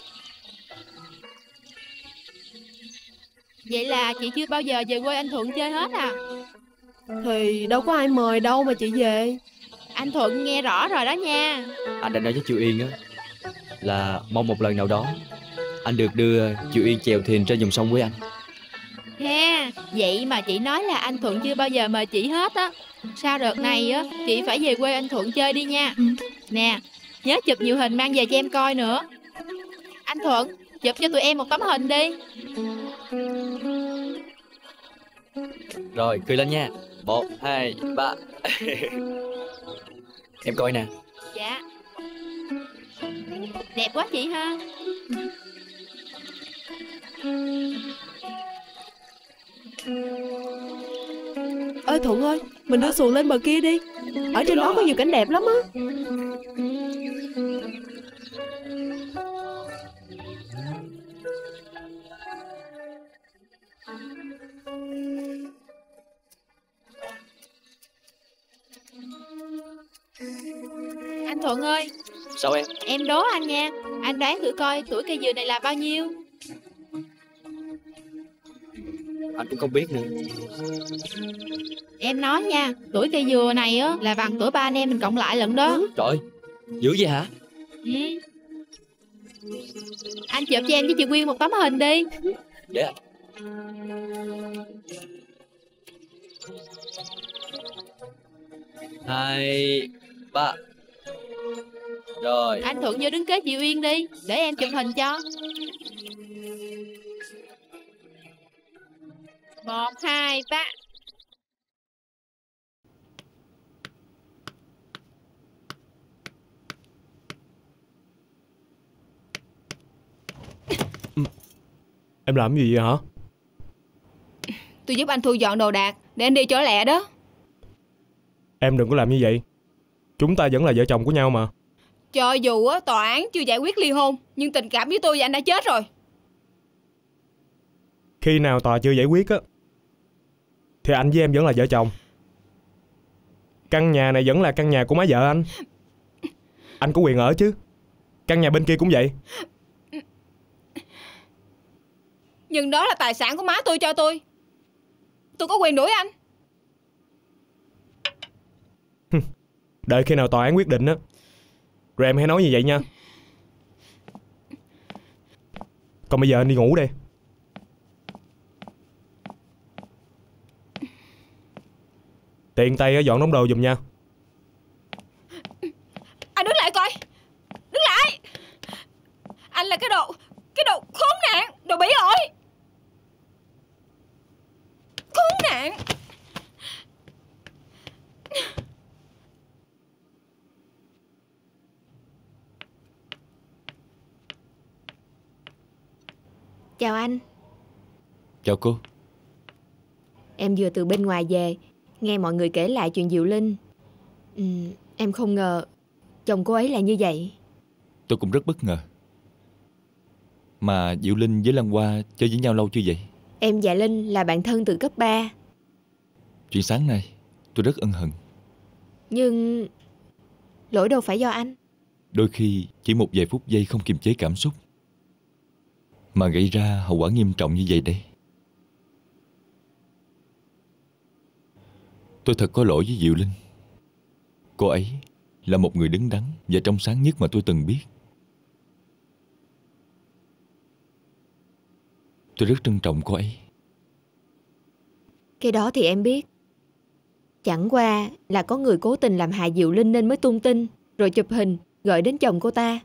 S2: Vậy là chị chưa bao giờ về quê anh Thuận chơi hết à?
S7: Thì đâu có ai mời đâu mà chị về.
S2: Anh Thuận nghe rõ rồi đó nha.
S22: Anh đã nói với chị Uyên á là mong một lần nào đó anh được đưa chị Uyên chèo thuyền trên dòng sông với anh.
S2: Ha, vậy mà chị nói là anh Thuận chưa bao giờ mời chị hết á. Sau đợt này á, chị phải về quê anh Thuận chơi đi nha. Nè, nhớ chụp nhiều hình mang về cho em coi nữa. Anh Thuận, chụp cho tụi em một tấm hình đi.
S22: Rồi, cười lên nha. Một, hai, ba. Em coi nè.
S2: Dạ. Đẹp quá chị ha.
S7: Ơi Thuận ơi, mình đưa xuồng lên bờ kia đi. Ở trên đó có nhiều cảnh đẹp lắm á.
S2: Anh Thuận ơi.
S22: Sao em?
S2: Em đố anh nha. Anh đoán thử coi tuổi cây dừa này là bao nhiêu?
S22: Anh cũng không biết nữa.
S2: Em nói nha, tuổi cây dừa này á là bằng tuổi ba anh em mình cộng lại lận đó.
S22: Trời, dữ vậy hả?
S2: Ừ. Anh chụp cho em với chị Quyên một tấm hình đi.
S22: Để anh. Hai, ba. Rồi.
S2: Anh Thuận vô đứng kế chị Uyên đi, để em chụp hình cho. Một, hai, ba.
S11: Em làm gì vậy hả?
S2: Tôi giúp anh thu dọn đồ đạc để anh đi chỗ lẹ đó.
S11: Em đừng có làm như vậy. Chúng ta vẫn là vợ chồng của nhau mà.
S2: Cho dù á, tòa án chưa giải quyết ly hôn, nhưng tình cảm với tôi và anh đã chết rồi.
S11: Khi nào tòa chưa giải quyết á thì anh với em vẫn là vợ chồng. Căn nhà này vẫn là căn nhà của má vợ anh. Anh có quyền ở chứ. Căn nhà bên kia cũng vậy.
S2: Nhưng đó là tài sản của má tôi cho tôi. Tôi có quyền đuổi anh.
S11: Đợi khi nào tòa án quyết định á rồi em hãy nói như vậy nha. Còn bây giờ anh đi ngủ đi. Tiện tay dọn đống đồ giùm nha.
S14: Anh đứng lại coi. Đứng lại. Anh là cái đồ Cái đồ khốn nạn, đồ bỉ ổi, khốn nạn.
S2: Chào anh.
S17: Chào cô.
S2: Em vừa từ bên ngoài về, nghe mọi người kể lại chuyện Diệu Linh. ừ, Em không ngờ chồng cô ấy là như vậy.
S17: Tôi cũng rất bất ngờ. Mà Diệu Linh với Lan Hoa chơi với nhau lâu chưa vậy?
S2: Em và Linh là bạn thân từ cấp ba.
S17: Chuyện sáng nay tôi rất ân hận.
S2: Nhưng lỗi đâu phải do anh.
S17: Đôi khi chỉ một vài phút giây không kiềm chế cảm xúc mà gây ra hậu quả nghiêm trọng như vậy đấy. Tôi thật có lỗi với Diệu Linh. Cô ấy là một người đứng đắn và trong sáng nhất mà tôi từng biết. Tôi rất trân trọng cô ấy.
S2: Cái đó thì em biết. Chẳng qua là có người cố tình làm hại Diệu Linh nên mới tung tin, rồi chụp hình gửi đến chồng cô ta.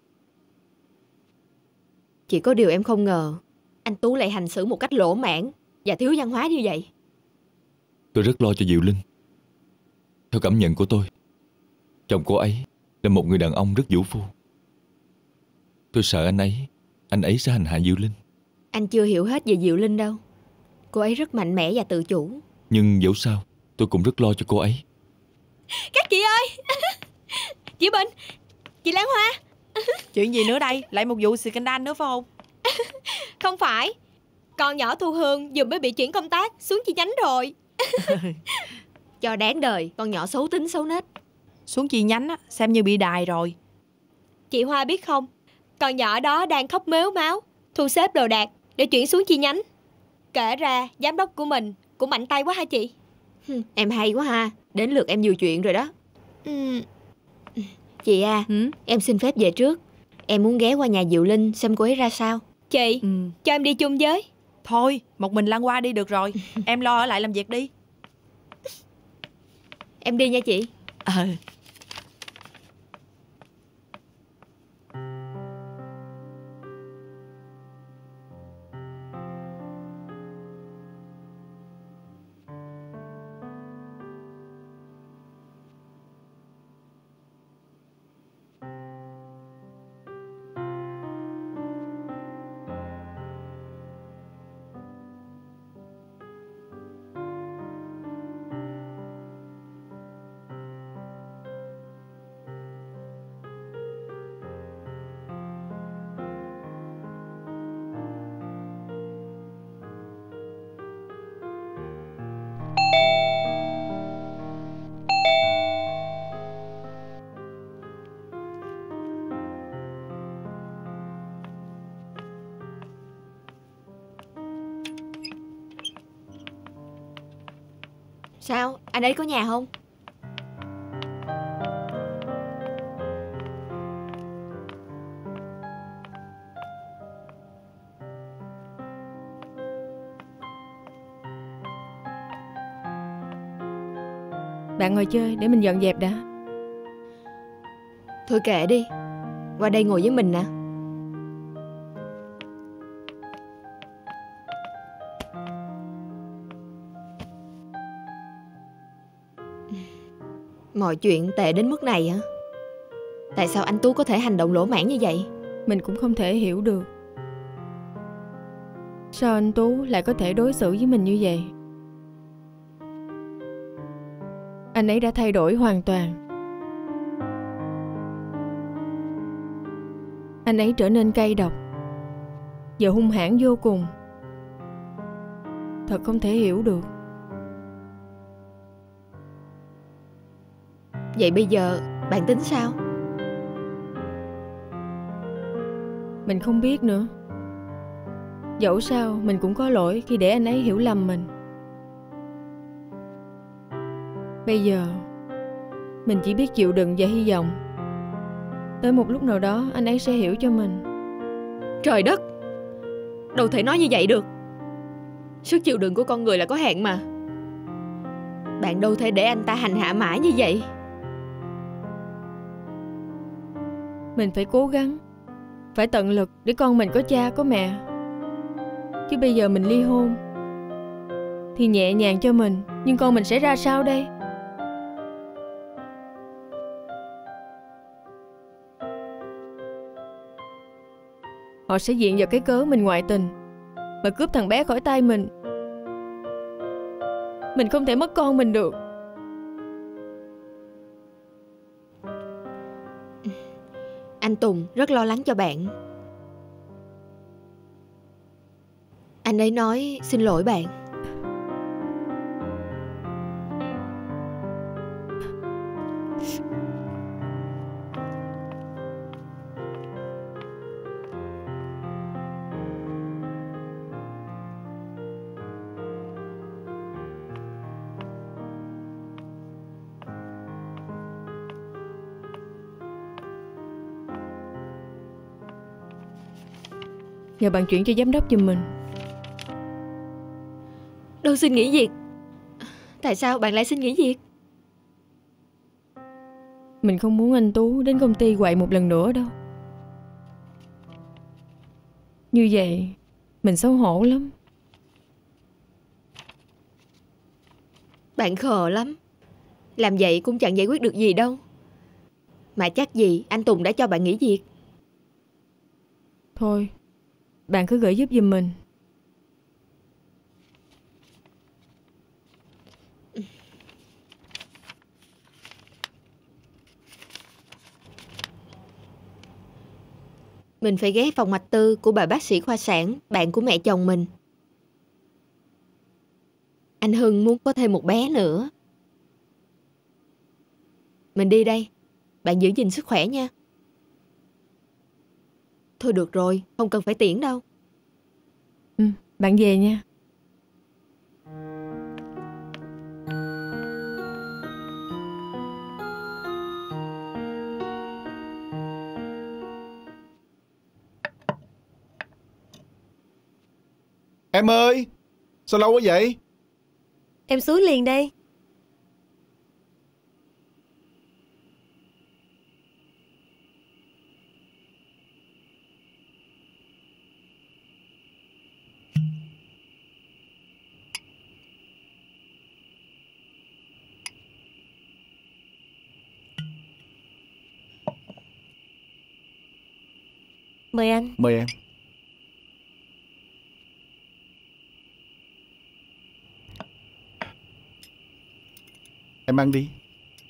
S2: Chỉ có điều em không ngờ anh Tú lại hành xử một cách lỗ mãng và thiếu văn hóa như vậy.
S17: Tôi rất lo cho Diệu Linh. Theo cảm nhận của tôi, chồng cô ấy là một người đàn ông rất vũ phu. Tôi sợ anh ấy Anh ấy sẽ hành hạ Diệu Linh.
S2: Anh chưa hiểu hết về Diệu Linh đâu. Cô ấy rất mạnh mẽ và tự chủ.
S17: Nhưng dẫu sao tôi cũng rất lo cho cô ấy.
S14: Các chị ơi. Chị Bình, chị Lan Hoa.
S13: Chuyện gì nữa đây? Lại một vụ scandal nữa phải không?
S14: Không phải. Con nhỏ Thu Hương vừa mới bị chuyển công tác xuống chi nhánh rồi.
S2: Cho đáng đời, con nhỏ xấu tính xấu nết.
S13: Xuống chi nhánh á, xem như bị đài rồi.
S14: Chị Hoa biết không, con nhỏ đó đang khóc mếu máo thu xếp đồ đạc để chuyển xuống chi nhánh. Kể ra giám đốc của mình cũng mạnh tay quá ha chị.
S2: Em hay quá ha. Đến lượt em nhiều chuyện rồi đó.
S14: ừ.
S2: Chị à, ừ? Em xin phép về trước. Em muốn ghé qua nhà Diệu Linh xem cô ấy ra sao.
S14: Chị, ừ. cho em đi chung với.
S13: Thôi, một mình Lan Hoa đi được rồi. Em lo ở lại làm việc đi.
S2: Em đi nha chị.
S13: Ờ à.
S2: Sao? Anh ấy có nhà không?
S7: Bạn ngồi chơi để mình dọn dẹp đã.
S2: Thôi kệ đi. Qua đây ngồi với mình nè. Mọi chuyện tệ đến mức này hả? Tại sao anh Tú có thể hành động lỗ mãng như vậy?
S7: Mình cũng không thể hiểu được. Sao anh Tú lại có thể đối xử với mình như vậy? Anh ấy đã thay đổi hoàn toàn. Anh ấy trở nên cay độc, giờ hung hãn vô cùng. Thật không thể hiểu được.
S2: Vậy bây giờ bạn tính sao?
S7: Mình không biết nữa. Dẫu sao mình cũng có lỗi khi để anh ấy hiểu lầm mình. Bây giờ mình chỉ biết chịu đựng và hy vọng tới một lúc nào đó anh ấy sẽ hiểu cho mình.
S2: Trời đất, đâu thể nói như vậy được. Sức chịu đựng của con người là có hạn mà. Bạn đâu thể để anh ta hành hạ mãi như vậy.
S7: Mình phải cố gắng, phải tận lực để con mình có cha có mẹ. Chứ bây giờ mình ly hôn thì nhẹ nhàng cho mình, nhưng con mình sẽ ra sao đây? Họ sẽ viện vào cái cớ mình ngoại tình mà cướp thằng bé khỏi tay mình. Mình không thể mất con mình được.
S2: Anh Tùng rất lo lắng cho bạn. Anh ấy nói xin lỗi bạn.
S7: Nhờ bạn chuyển cho giám đốc giùm mình.
S2: Đơn xin nghỉ việc. Tại sao bạn lại xin nghỉ việc?
S7: Mình không muốn anh Tú đến công ty quậy một lần nữa đâu. Như vậy mình xấu hổ lắm.
S2: Bạn khờ lắm. Làm vậy cũng chẳng giải quyết được gì đâu. Mà chắc gì anh Tùng đã cho bạn nghỉ việc.
S7: Thôi, bạn cứ gửi giúp giùm mình.
S2: Mình phải ghé phòng mạch tư của bà bác sĩ khoa sản, bạn của mẹ chồng mình. Anh Hưng muốn có thêm một bé nữa. Mình đi đây. Bạn giữ gìn sức khỏe nha. Thôi được rồi, không cần phải tiễn đâu.
S7: Ừ, bạn về nha.
S9: Em ơi, sao lâu quá vậy?
S10: Em xuống liền đây. Mời anh.
S9: Mời em. Em ăn đi.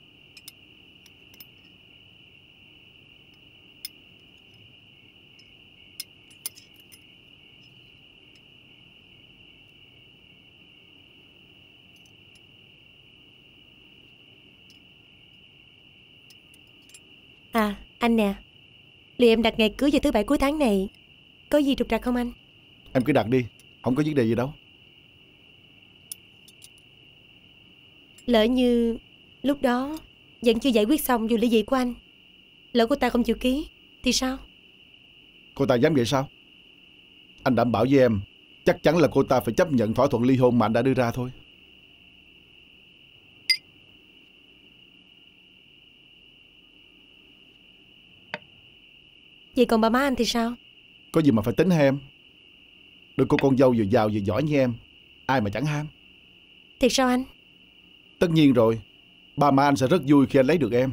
S10: À, anh nè. Liệu em đặt ngày cưới vào thứ bảy cuối tháng này có gì trục trặc không anh?
S9: Em cứ đặt đi, không có vấn đề gì đâu.
S10: Lỡ như lúc đó vẫn chưa giải quyết xong vụ ly dị của anh, lỡ cô ta không chịu ký thì sao?
S9: Cô ta dám vậy sao? Anh đảm bảo với em, chắc chắn là cô ta phải chấp nhận thỏa thuận ly hôn mà anh đã đưa ra thôi.
S10: Vậy còn bà má anh thì sao?
S9: Có gì mà phải tính hả em? Đừng có con dâu vừa giàu vừa giỏi như em, ai mà chẳng ham.
S10: Thiệt sao anh?
S9: Tất nhiên rồi, ba má anh sẽ rất vui khi anh lấy được em.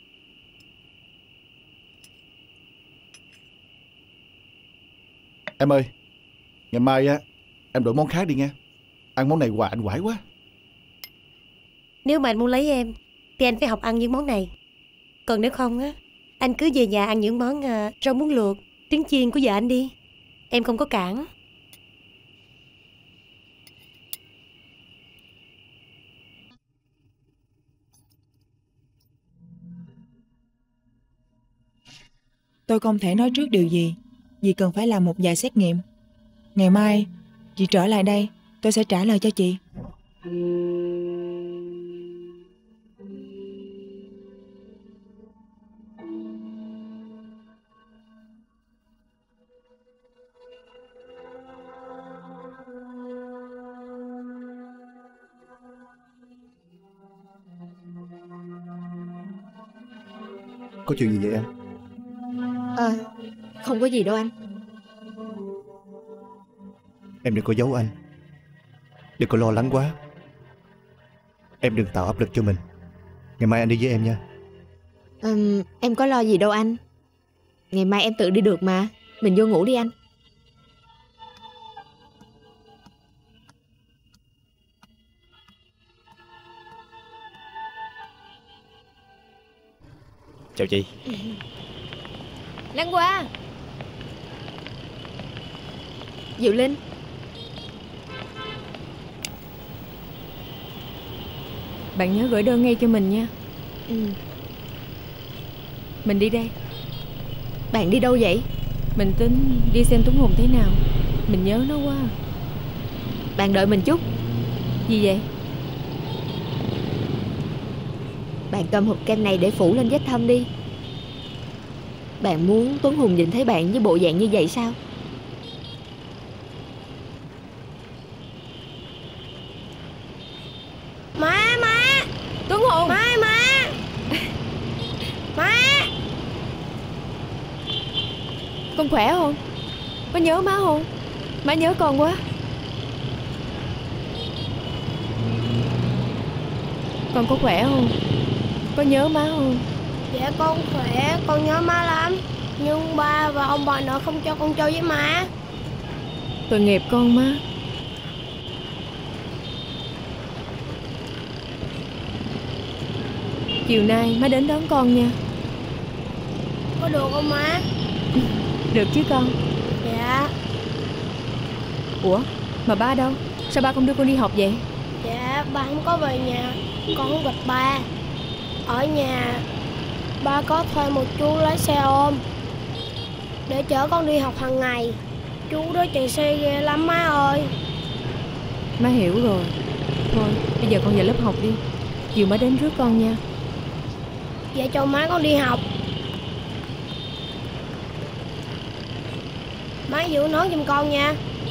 S9: Em ơi, ngày mai á, em đổi món khác đi nha. Ăn món này hoài anh quải quá.
S10: Nếu mà anh muốn lấy em thì anh phải học ăn những món này. Còn nếu không á, anh cứ về nhà ăn những món uh, rau muống luộc, trứng chiên của vợ anh đi. Em không có cản.
S1: Tôi không thể nói trước điều gì, vì cần phải làm một vài xét nghiệm. Ngày mai, chị trở lại đây, tôi sẽ trả lời cho chị.
S4: Có chuyện gì vậy em?
S2: Ờ, không có gì đâu anh.
S4: Em đừng có giấu anh, đừng có lo lắng quá. Em đừng tạo áp lực cho mình. Ngày mai anh đi với em nha.
S2: Ừm, em có lo gì đâu anh. Ngày mai em tự đi được mà. Mình vô ngủ đi anh.
S8: Chào chị.
S2: Lan Hoa, Diệu Linh.
S7: Bạn nhớ gửi đơn ngay cho mình nha.
S2: Ừ.
S7: Mình đi đây.
S2: Bạn đi đâu vậy?
S7: Mình tính đi xem Tuấn Hùng thế nào. Mình nhớ nó quá.
S2: Bạn đợi mình chút.
S7: Gì vậy?
S2: Bạn cầm hộp kem này để phủ lên vết thâm đi. Bạn muốn Tuấn Hùng nhìn thấy bạn với bộ dạng như vậy sao?
S14: Má, má,
S7: Tuấn Hùng.
S14: má, má, má.
S7: Con khỏe không? Có nhớ má không? Má nhớ con quá. Con có khỏe không? Có nhớ má không?
S14: Dạ con khỏe, con nhớ má lắm. Nhưng ba và ông bà nội không cho con chơi với má.
S7: Tội nghiệp con má. Chiều nay má đến đón con nha.
S14: Có được không má?
S7: Được chứ con.
S14: Dạ.
S7: Ủa mà ba đâu? Sao ba không đưa con đi học vậy?
S14: Dạ ba không có về nhà. Con không gặp ba. Ở nhà ba có thuê một chú lái xe ôm để chở con đi học hàng ngày. Chú đó chạy xe ghê lắm má ơi.
S7: Má hiểu rồi. Thôi bây giờ con về lớp học đi. Chiều má đến rước con nha.
S14: Dạ cho má con đi học. Má giữ nón giùm con nha.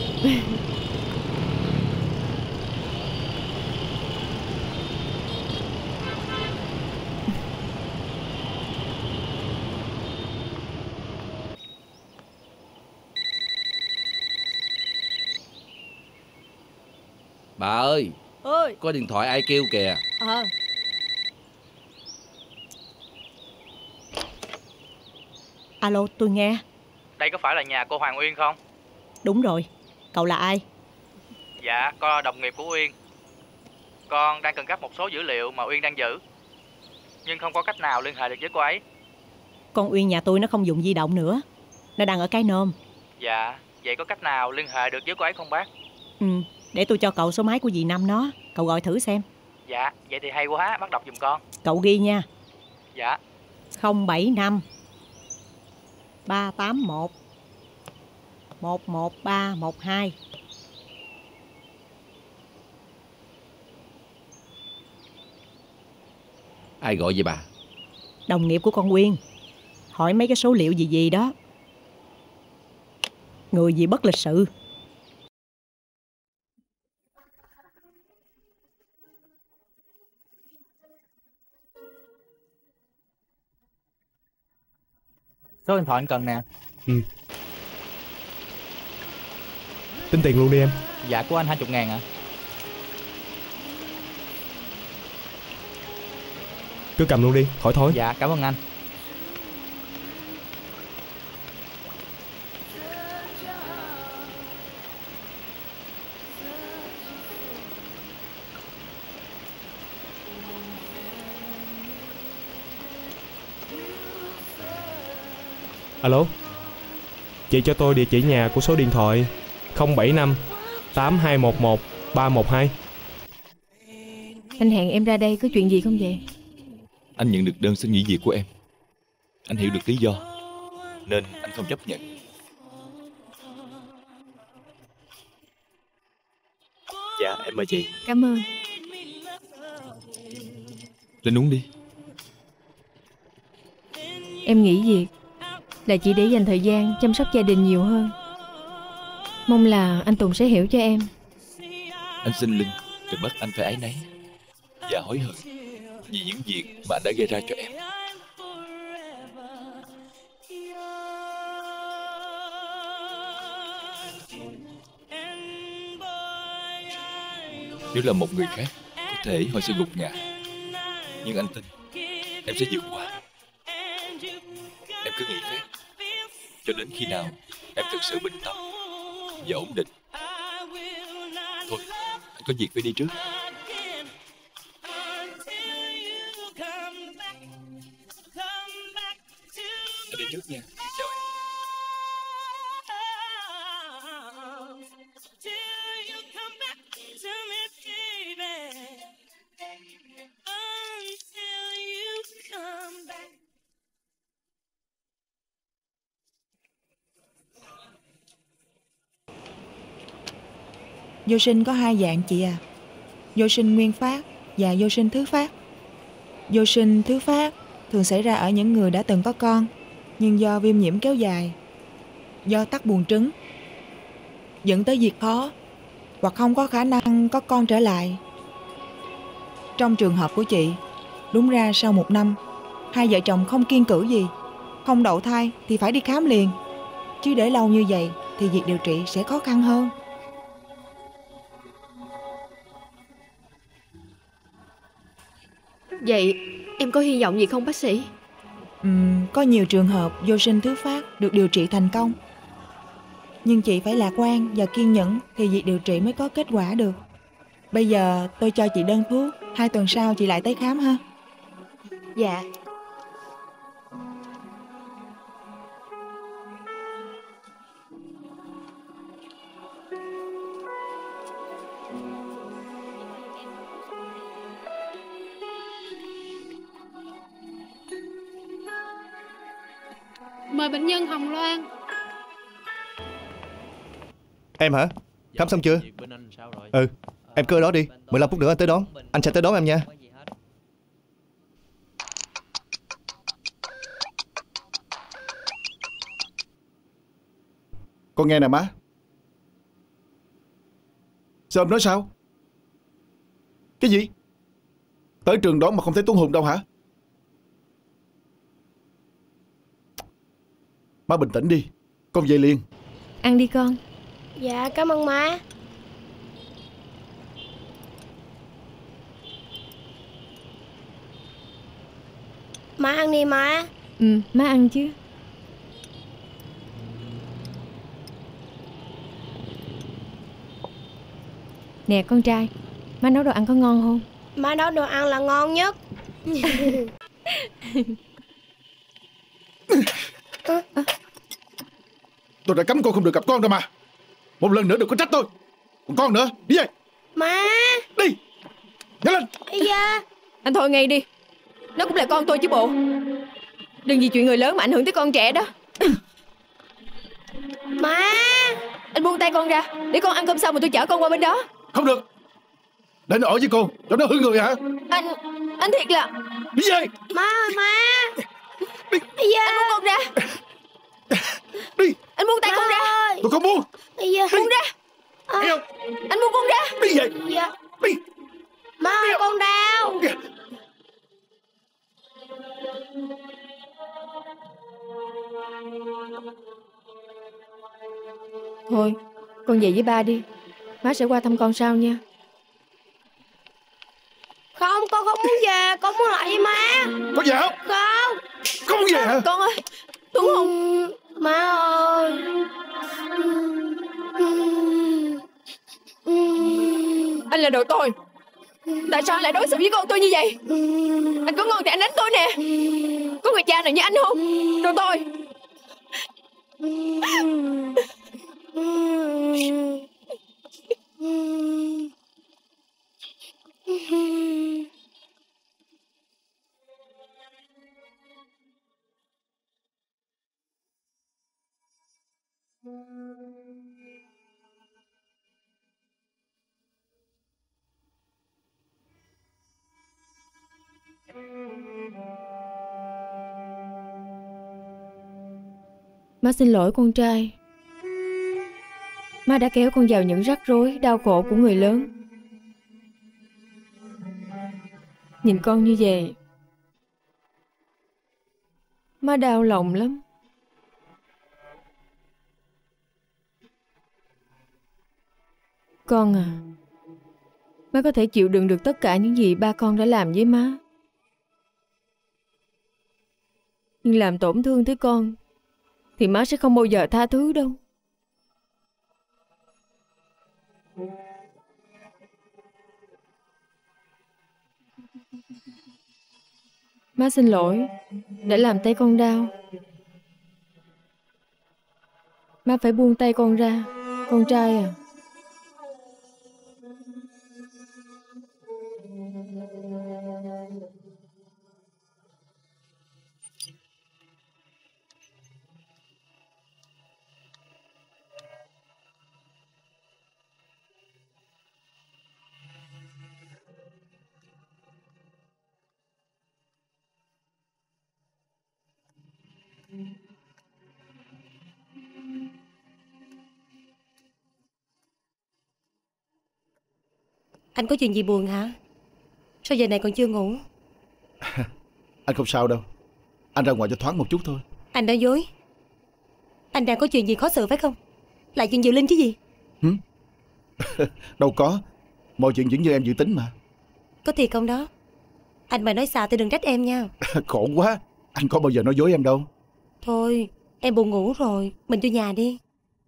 S3: Bà ơi,
S14: ơi,
S3: có điện thoại ai kêu kìa.
S14: Ờ.
S18: Alo, tôi nghe.
S23: Đây có phải là nhà cô Hoàng Uyên không?
S18: Đúng rồi, cậu là ai?
S23: Dạ, con là đồng nghiệp của Uyên. Con đang cần gấp một số dữ liệu mà Uyên đang giữ, nhưng không có cách nào liên hệ được với cô ấy.
S18: Con Uyên nhà tôi nó không dùng di động nữa. Nó đang ở Cái Nôm.
S23: Dạ, vậy có cách nào liên hệ được với cô ấy không bác?
S18: Ừ, để tôi cho cậu số máy của dì Năm nó. Cậu gọi thử xem.
S23: Dạ, vậy thì hay quá, bác đọc giùm con.
S18: Cậu ghi nha.
S23: Dạ.
S18: Không bảy năm ba tám một một một ba một hai.
S3: Ai gọi vậy bà?
S18: Đồng nghiệp của con Uyên. Hỏi mấy cái số liệu gì gì đó. Người gì bất lịch sự.
S23: Số điện thoại anh cần nè.
S11: Ừ. Tính tiền luôn đi em.
S23: Dạ của anh hai mươi ngàn ạ.
S11: Cứ cầm luôn đi, khỏi thối.
S23: Dạ cảm ơn anh.
S11: Alo. Chị cho tôi địa chỉ nhà của số điện thoại không bảy năm tám hai một một ba một hai.
S7: Anh hẹn em ra đây có chuyện gì không vậy?
S17: Anh nhận được đơn xin nghỉ việc của em. Anh hiểu được lý do nên anh không chấp nhận.
S22: Dạ em mời chị.
S7: Cảm ơn.
S17: Lên uống đi.
S7: Em nghỉ việc là chỉ để dành thời gian chăm sóc gia đình nhiều hơn. Mong là anh Tùng sẽ hiểu cho em.
S17: Anh xin Linh đừng bắt anh phải áy náy và hối hận vì những việc mà anh đã gây ra cho em. Nếu là một người khác, có thể họ sẽ gục ngã, nhưng anh tin em sẽ vượt qua. Em cứ nghỉ phép cho đến khi nào em thực sự bình tâm và ổn định. Thôi, anh có việc phải đi trước. Anh đi trước nha. Chào em.
S1: Vô sinh có hai dạng chị à. Vô sinh nguyên phát và vô sinh thứ phát. Vô sinh thứ phát thường xảy ra ở những người đã từng có con, nhưng do viêm nhiễm kéo dài, do tắc buồng trứng, dẫn tới việc khó hoặc không có khả năng có con trở lại. Trong trường hợp của chị, đúng ra sau một năm, hai vợ chồng không kiêng cữ gì, không đậu thai thì phải đi khám liền. Chứ để lâu như vậy thì việc điều trị sẽ khó khăn hơn.
S2: Vậy em có hy vọng gì không bác sĩ?
S1: Uhm, có nhiều trường hợp vô sinh thứ phát được điều trị thành công. Nhưng chị phải lạc quan và kiên nhẫn thì việc điều trị mới có kết quả được. Bây giờ tôi cho chị đơn thuốc, hai tuần sau chị lại tới khám ha.
S2: Dạ.
S6: Mời bệnh nhân Hồng Loan.
S4: Em hả? Khám xong chưa? Ừ, em cứ ở đó đi, mười lăm phút nữa anh tới đón. Anh sẽ tới đón em nha.
S9: Con nghe nè má. Sao em nói sao? Cái gì? Tới trường đón mà không thấy Tuấn Hùng đâu hả? Má bình tĩnh đi, con về liền.
S7: Ăn đi con.
S14: Dạ cảm ơn má. Má ăn đi má.
S7: Ừ, má ăn chứ. Nè con trai, má nấu đồ ăn có ngon không?
S14: Má nấu đồ ăn là ngon nhất.
S9: Tôi đã cấm cô không được gặp con rồi mà. Một lần nữa đừng có trách tôi. Còn con nữa, đi về.
S14: Má.
S9: Đi. Nhanh lên.
S14: Ây da.
S7: Anh thôi ngay đi. Nó cũng là con tôi chứ bộ. Đừng vì chuyện người lớn mà ảnh hưởng tới con trẻ đó.
S14: Má.
S7: Anh buông tay con ra, để con ăn cơm xong rồi tôi chở con qua bên đó.
S9: Không được. Để nó ở với cô, cho nó hư người hả?
S7: Anh, anh thiệt là.
S9: Đi về.
S14: Má ơi má.
S9: Đi.
S14: Ây da.
S7: Anh buông con ra.
S9: Đi.
S7: Anh buông tay
S14: má
S7: con ra.
S14: ơi.
S9: Tôi không buông.
S14: Ây da.
S7: Buông ra.
S9: À. Nghe không?
S7: Anh buông con ra.
S9: Đi về.
S14: Dạ.
S9: Đi.
S14: Má ơi con đau.
S7: Thôi, con về với ba đi. Má sẽ qua thăm con sau nha.
S14: Không, con không muốn về, con muốn lại với má.
S9: Có về không?
S14: Không.
S9: Không muốn về hả?
S7: Con ơi, Tuấn Hùng.
S14: Má ơi.
S7: Anh là đồ tồi. Tại sao anh lại đối xử với con tôi như vậy? Anh có ngon thì anh đánh tôi nè. Có người cha nào như anh không? Đồ tồi. Má xin lỗi con trai. Má đã kéo con vào những rắc rối, đau khổ của người lớn. Nhìn con như vậy, má đau lòng lắm. Con à, Má có thể chịu đựng được tất cả những gì ba con đã làm với má. Nhưng làm tổn thương tới con thì má sẽ không bao giờ tha thứ đâu. Má xin lỗi đã làm tay con đau. Má phải buông tay con ra, con trai à.
S10: Anh có chuyện gì buồn hả? Sao giờ này còn chưa ngủ?
S9: Anh không sao đâu. Anh ra ngoài cho thoáng một chút thôi.
S10: Anh nói dối. Anh đang có chuyện gì khó xử phải không? Lại chuyện Diệu Linh chứ gì?
S9: Hử? Đâu có. Mọi chuyện vẫn như em dự tính mà.
S10: Có thiệt không đó? Anh mà nói xạo thì đừng trách em nha.
S9: Khổ quá. Anh có bao giờ nói dối em đâu.
S10: Thôi em buồn ngủ rồi, mình vô nhà đi.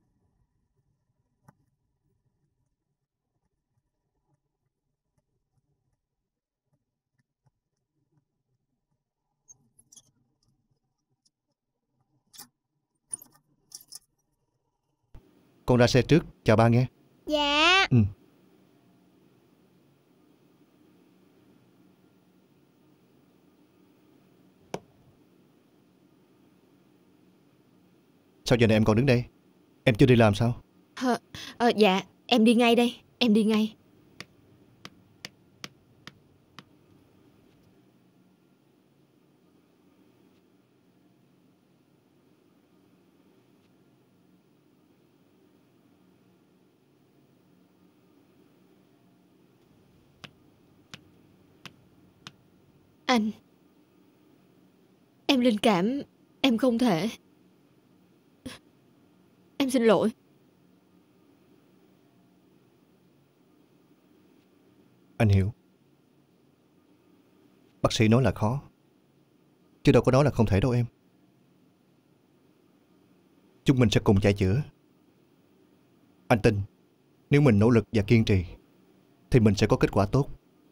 S4: Con ra xe trước, chào ba nghe.
S14: Dạ.
S4: Ừ. Sao giờ này em còn đứng đây? Em chưa đi làm sao?
S2: Ờ, ờ, dạ, em đi ngay đây, em đi ngay. Anh, em linh cảm, em không thể. Em xin lỗi.
S4: Anh hiểu. Bác sĩ nói là khó, chứ đâu có nói là không thể đâu em. Chúng mình sẽ cùng chạy chữa. Anh tin, nếu mình nỗ lực và kiên trì thì mình sẽ có kết quả tốt.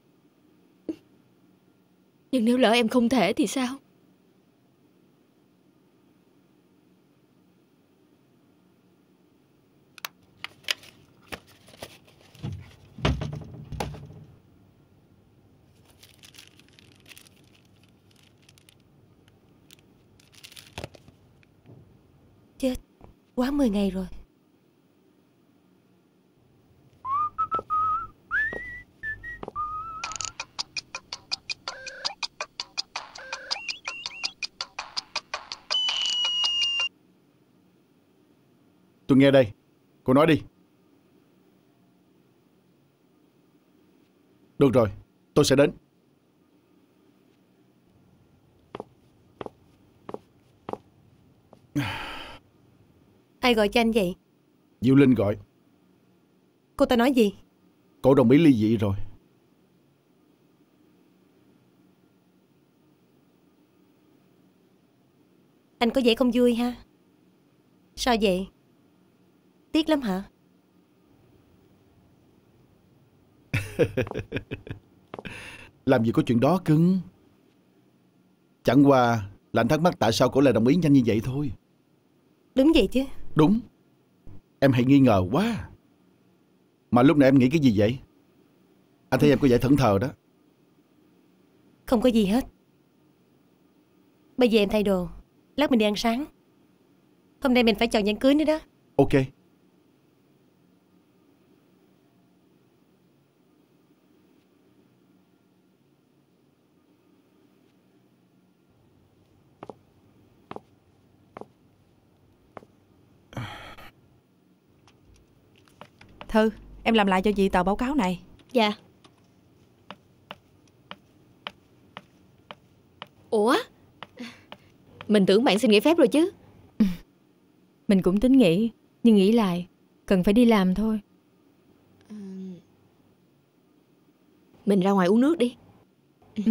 S2: Nhưng nếu lỡ em không thể thì sao?
S10: Chết, quá mười ngày rồi.
S9: Tôi nghe đây. Cô nói đi. Được rồi, tôi sẽ đến.
S10: Ai gọi cho anh vậy?
S9: Diệu Linh gọi.
S10: Cô ta nói gì?
S9: Cô đồng ý ly dị rồi.
S10: Anh có vẻ không vui ha? Sao vậy? Tiếc lắm hả?
S9: Làm gì có chuyện đó cưng. Chẳng qua là anh thắc mắc tại sao cô lại đồng ý nhanh như vậy thôi.
S10: Đúng vậy chứ.
S9: Đúng. Em hay nghi ngờ quá. Mà lúc này em nghĩ cái gì vậy? Anh thấy em có vẻ thẫn thờ đó.
S10: Không có gì hết. Bây giờ em thay đồ, lát mình đi ăn sáng. Hôm nay mình phải chọn nhẫn cưới nữa đó.
S9: Ok.
S13: Thư, em làm lại cho chị tờ báo cáo này.
S2: Dạ. Ủa? Mình tưởng bạn xin nghỉ phép rồi chứ.
S7: Mình cũng tính nghỉ, nhưng nghĩ lại cần phải đi làm thôi.
S2: Mình ra ngoài uống nước đi.
S7: Ừ.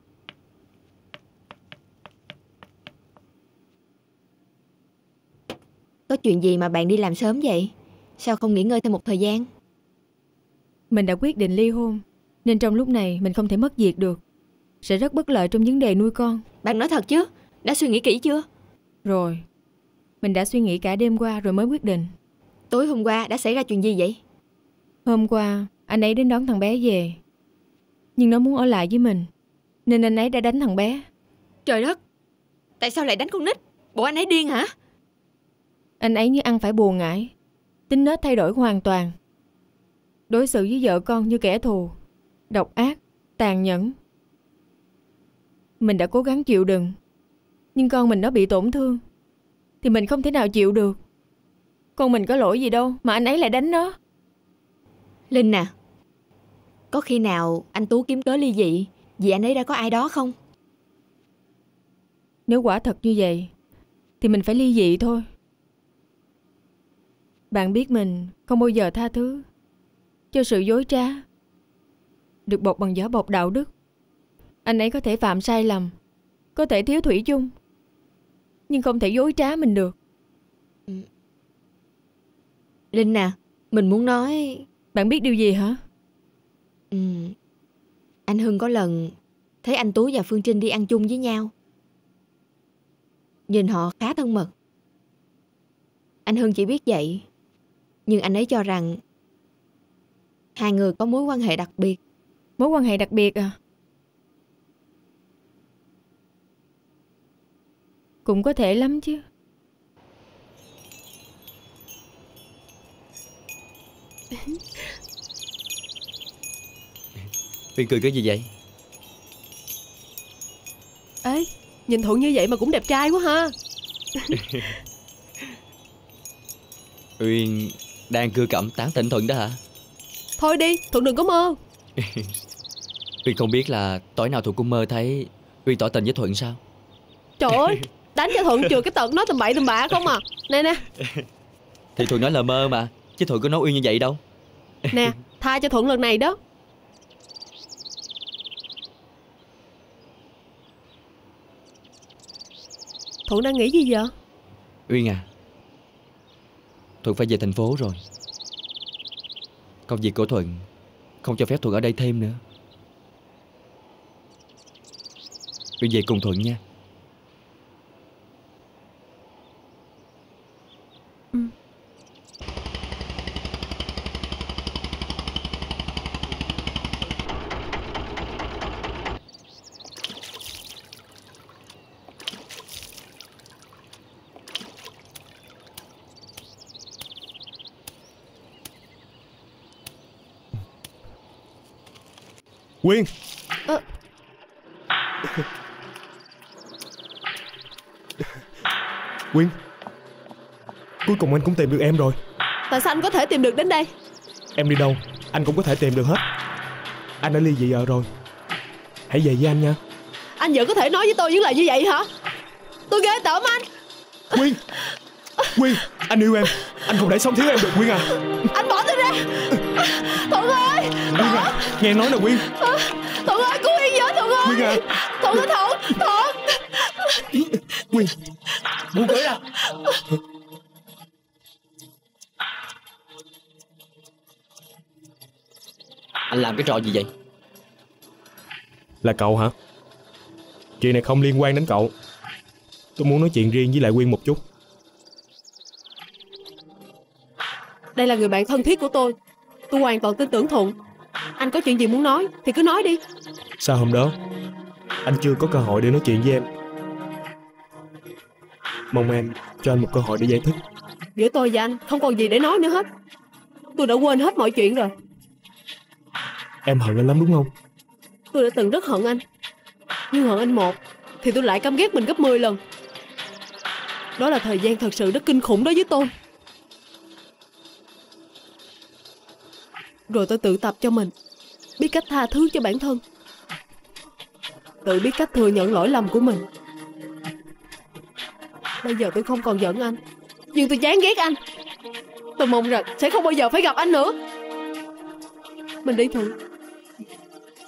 S2: Có chuyện gì mà bạn đi làm sớm vậy? Sao không nghỉ ngơi thêm một thời gian?
S7: Mình đã quyết định ly hôn, nên trong lúc này mình không thể mất việc được. Sẽ rất bất lợi trong vấn đề nuôi con.
S2: Bạn nói thật chứ? Đã suy nghĩ kỹ chưa?
S7: Rồi. Mình đã suy nghĩ cả đêm qua rồi mới quyết định.
S2: Tối hôm qua đã xảy ra chuyện gì vậy?
S7: Hôm qua anh ấy đến đón thằng bé về, nhưng nó muốn ở lại với mình, nên anh ấy đã đánh thằng bé.
S2: Trời đất! Tại sao lại đánh con nít? Bộ anh ấy điên hả?
S7: Anh ấy như ăn phải bùa ngải, tính nết thay đổi hoàn toàn. Đối xử với vợ con như kẻ thù, độc ác, tàn nhẫn. Mình đã cố gắng chịu đựng, nhưng con mình nó bị tổn thương thì mình không thể nào chịu được. Con mình có lỗi gì đâu mà anh ấy lại đánh nó.
S2: Linh à, có khi nào anh Tú kiếm cớ ly dị vì anh ấy đã có ai đó không?
S7: Nếu quả thật như vậy thì mình phải ly dị thôi. Bạn biết mình không bao giờ tha thứ cho sự dối trá được bọc bằng vỏ bọc đạo đức. Anh ấy có thể phạm sai lầm, có thể thiếu thủy chung, nhưng không thể dối trá mình được.
S2: Linh à, mình muốn nói...
S7: Bạn biết điều gì hả?
S2: Ừ. Anh Hưng có lần thấy anh Tú và Phương Trinh đi ăn chung với nhau. Nhìn họ khá thân mật. Anh Hưng chỉ biết vậy, nhưng anh ấy cho rằng hai người có mối quan hệ đặc biệt.
S7: Mối quan hệ đặc biệt à? Cũng có thể lắm chứ.
S22: Uyên cười cái gì vậy?
S5: Ê, nhìn Thuận như vậy mà cũng đẹp trai quá ha.
S22: Uyên đang cưa cẩm tán tỉnh Thuận đó hả?
S5: Thôi đi, Thuận đừng có mơ.
S22: Uyên không biết là tối nào Thuận cũng mơ thấy Uyên tỏ tình với Thuận sao?
S5: Trời ơi, đánh cho Thuận chừa cái tật nói tầm bậy tầm bạ không à. Nè nè.
S22: Thì Thuận nói là mơ mà, chứ Thuận có nói Uyên như vậy đâu.
S5: Nè, tha cho Thuận lần này đó. Thuận đang nghĩ gì vậy?
S22: Uyên à, Thuận phải về thành phố rồi. Công việc của Thuận không cho phép Thuận ở đây thêm nữa. Uyên về cùng Thuận nha.
S5: Ừ.
S11: Quyên.
S5: Ờ.
S11: Quyên, cuối cùng anh cũng tìm được em rồi.
S5: Tại sao anh có thể tìm được đến đây?
S11: Em đi đâu anh cũng có thể tìm được hết. Anh đã ly dị vợ rồi. Hãy về với anh nha.
S5: Anh vẫn có thể nói với tôi những lời như vậy hả? Tôi ghê tởm anh.
S11: Quyên, Quyên, anh yêu em. Anh không thể sống thiếu em được Quyên à.
S5: Anh bỏ tôi ra. Thuận ơi.
S11: Quyên à, nghe nói nè Quyên.
S5: Thuận ơi, cứu Uyên với Thuận ơi.
S11: Quyên à.
S5: Thuận ơi, Thuận, Thuận.
S11: Quyên, buông cưới ra.
S22: Anh làm cái trò gì vậy?
S11: Là cậu hả? Chuyện này không liên quan đến cậu. Tôi muốn nói chuyện riêng với lại Quyên một chút.
S5: Đây là người bạn thân thiết của tôi. Tôi hoàn toàn tin tưởng Thuận. Anh có chuyện gì muốn nói thì cứ nói đi.
S11: Sao hôm đó anh chưa có cơ hội để nói chuyện với em? Mong em cho anh một cơ hội để giải thích.
S5: Giữa tôi và anh không còn gì để nói nữa hết. Tôi đã quên hết mọi chuyện rồi.
S11: Em hận anh lắm đúng không?
S5: Tôi đã từng rất hận anh. Nhưng hận anh một thì tôi lại căm ghét mình gấp mười lần. Đó là thời gian thật sự rất kinh khủng đối với tôi. Rồi tôi tự tập cho mình biết cách tha thứ cho bản thân, tự biết cách thừa nhận lỗi lầm của mình. Bây giờ tôi không còn giận anh, nhưng tôi chán ghét anh. Tôi mong rằng sẽ không bao giờ phải gặp anh nữa. Mình đi Thuận.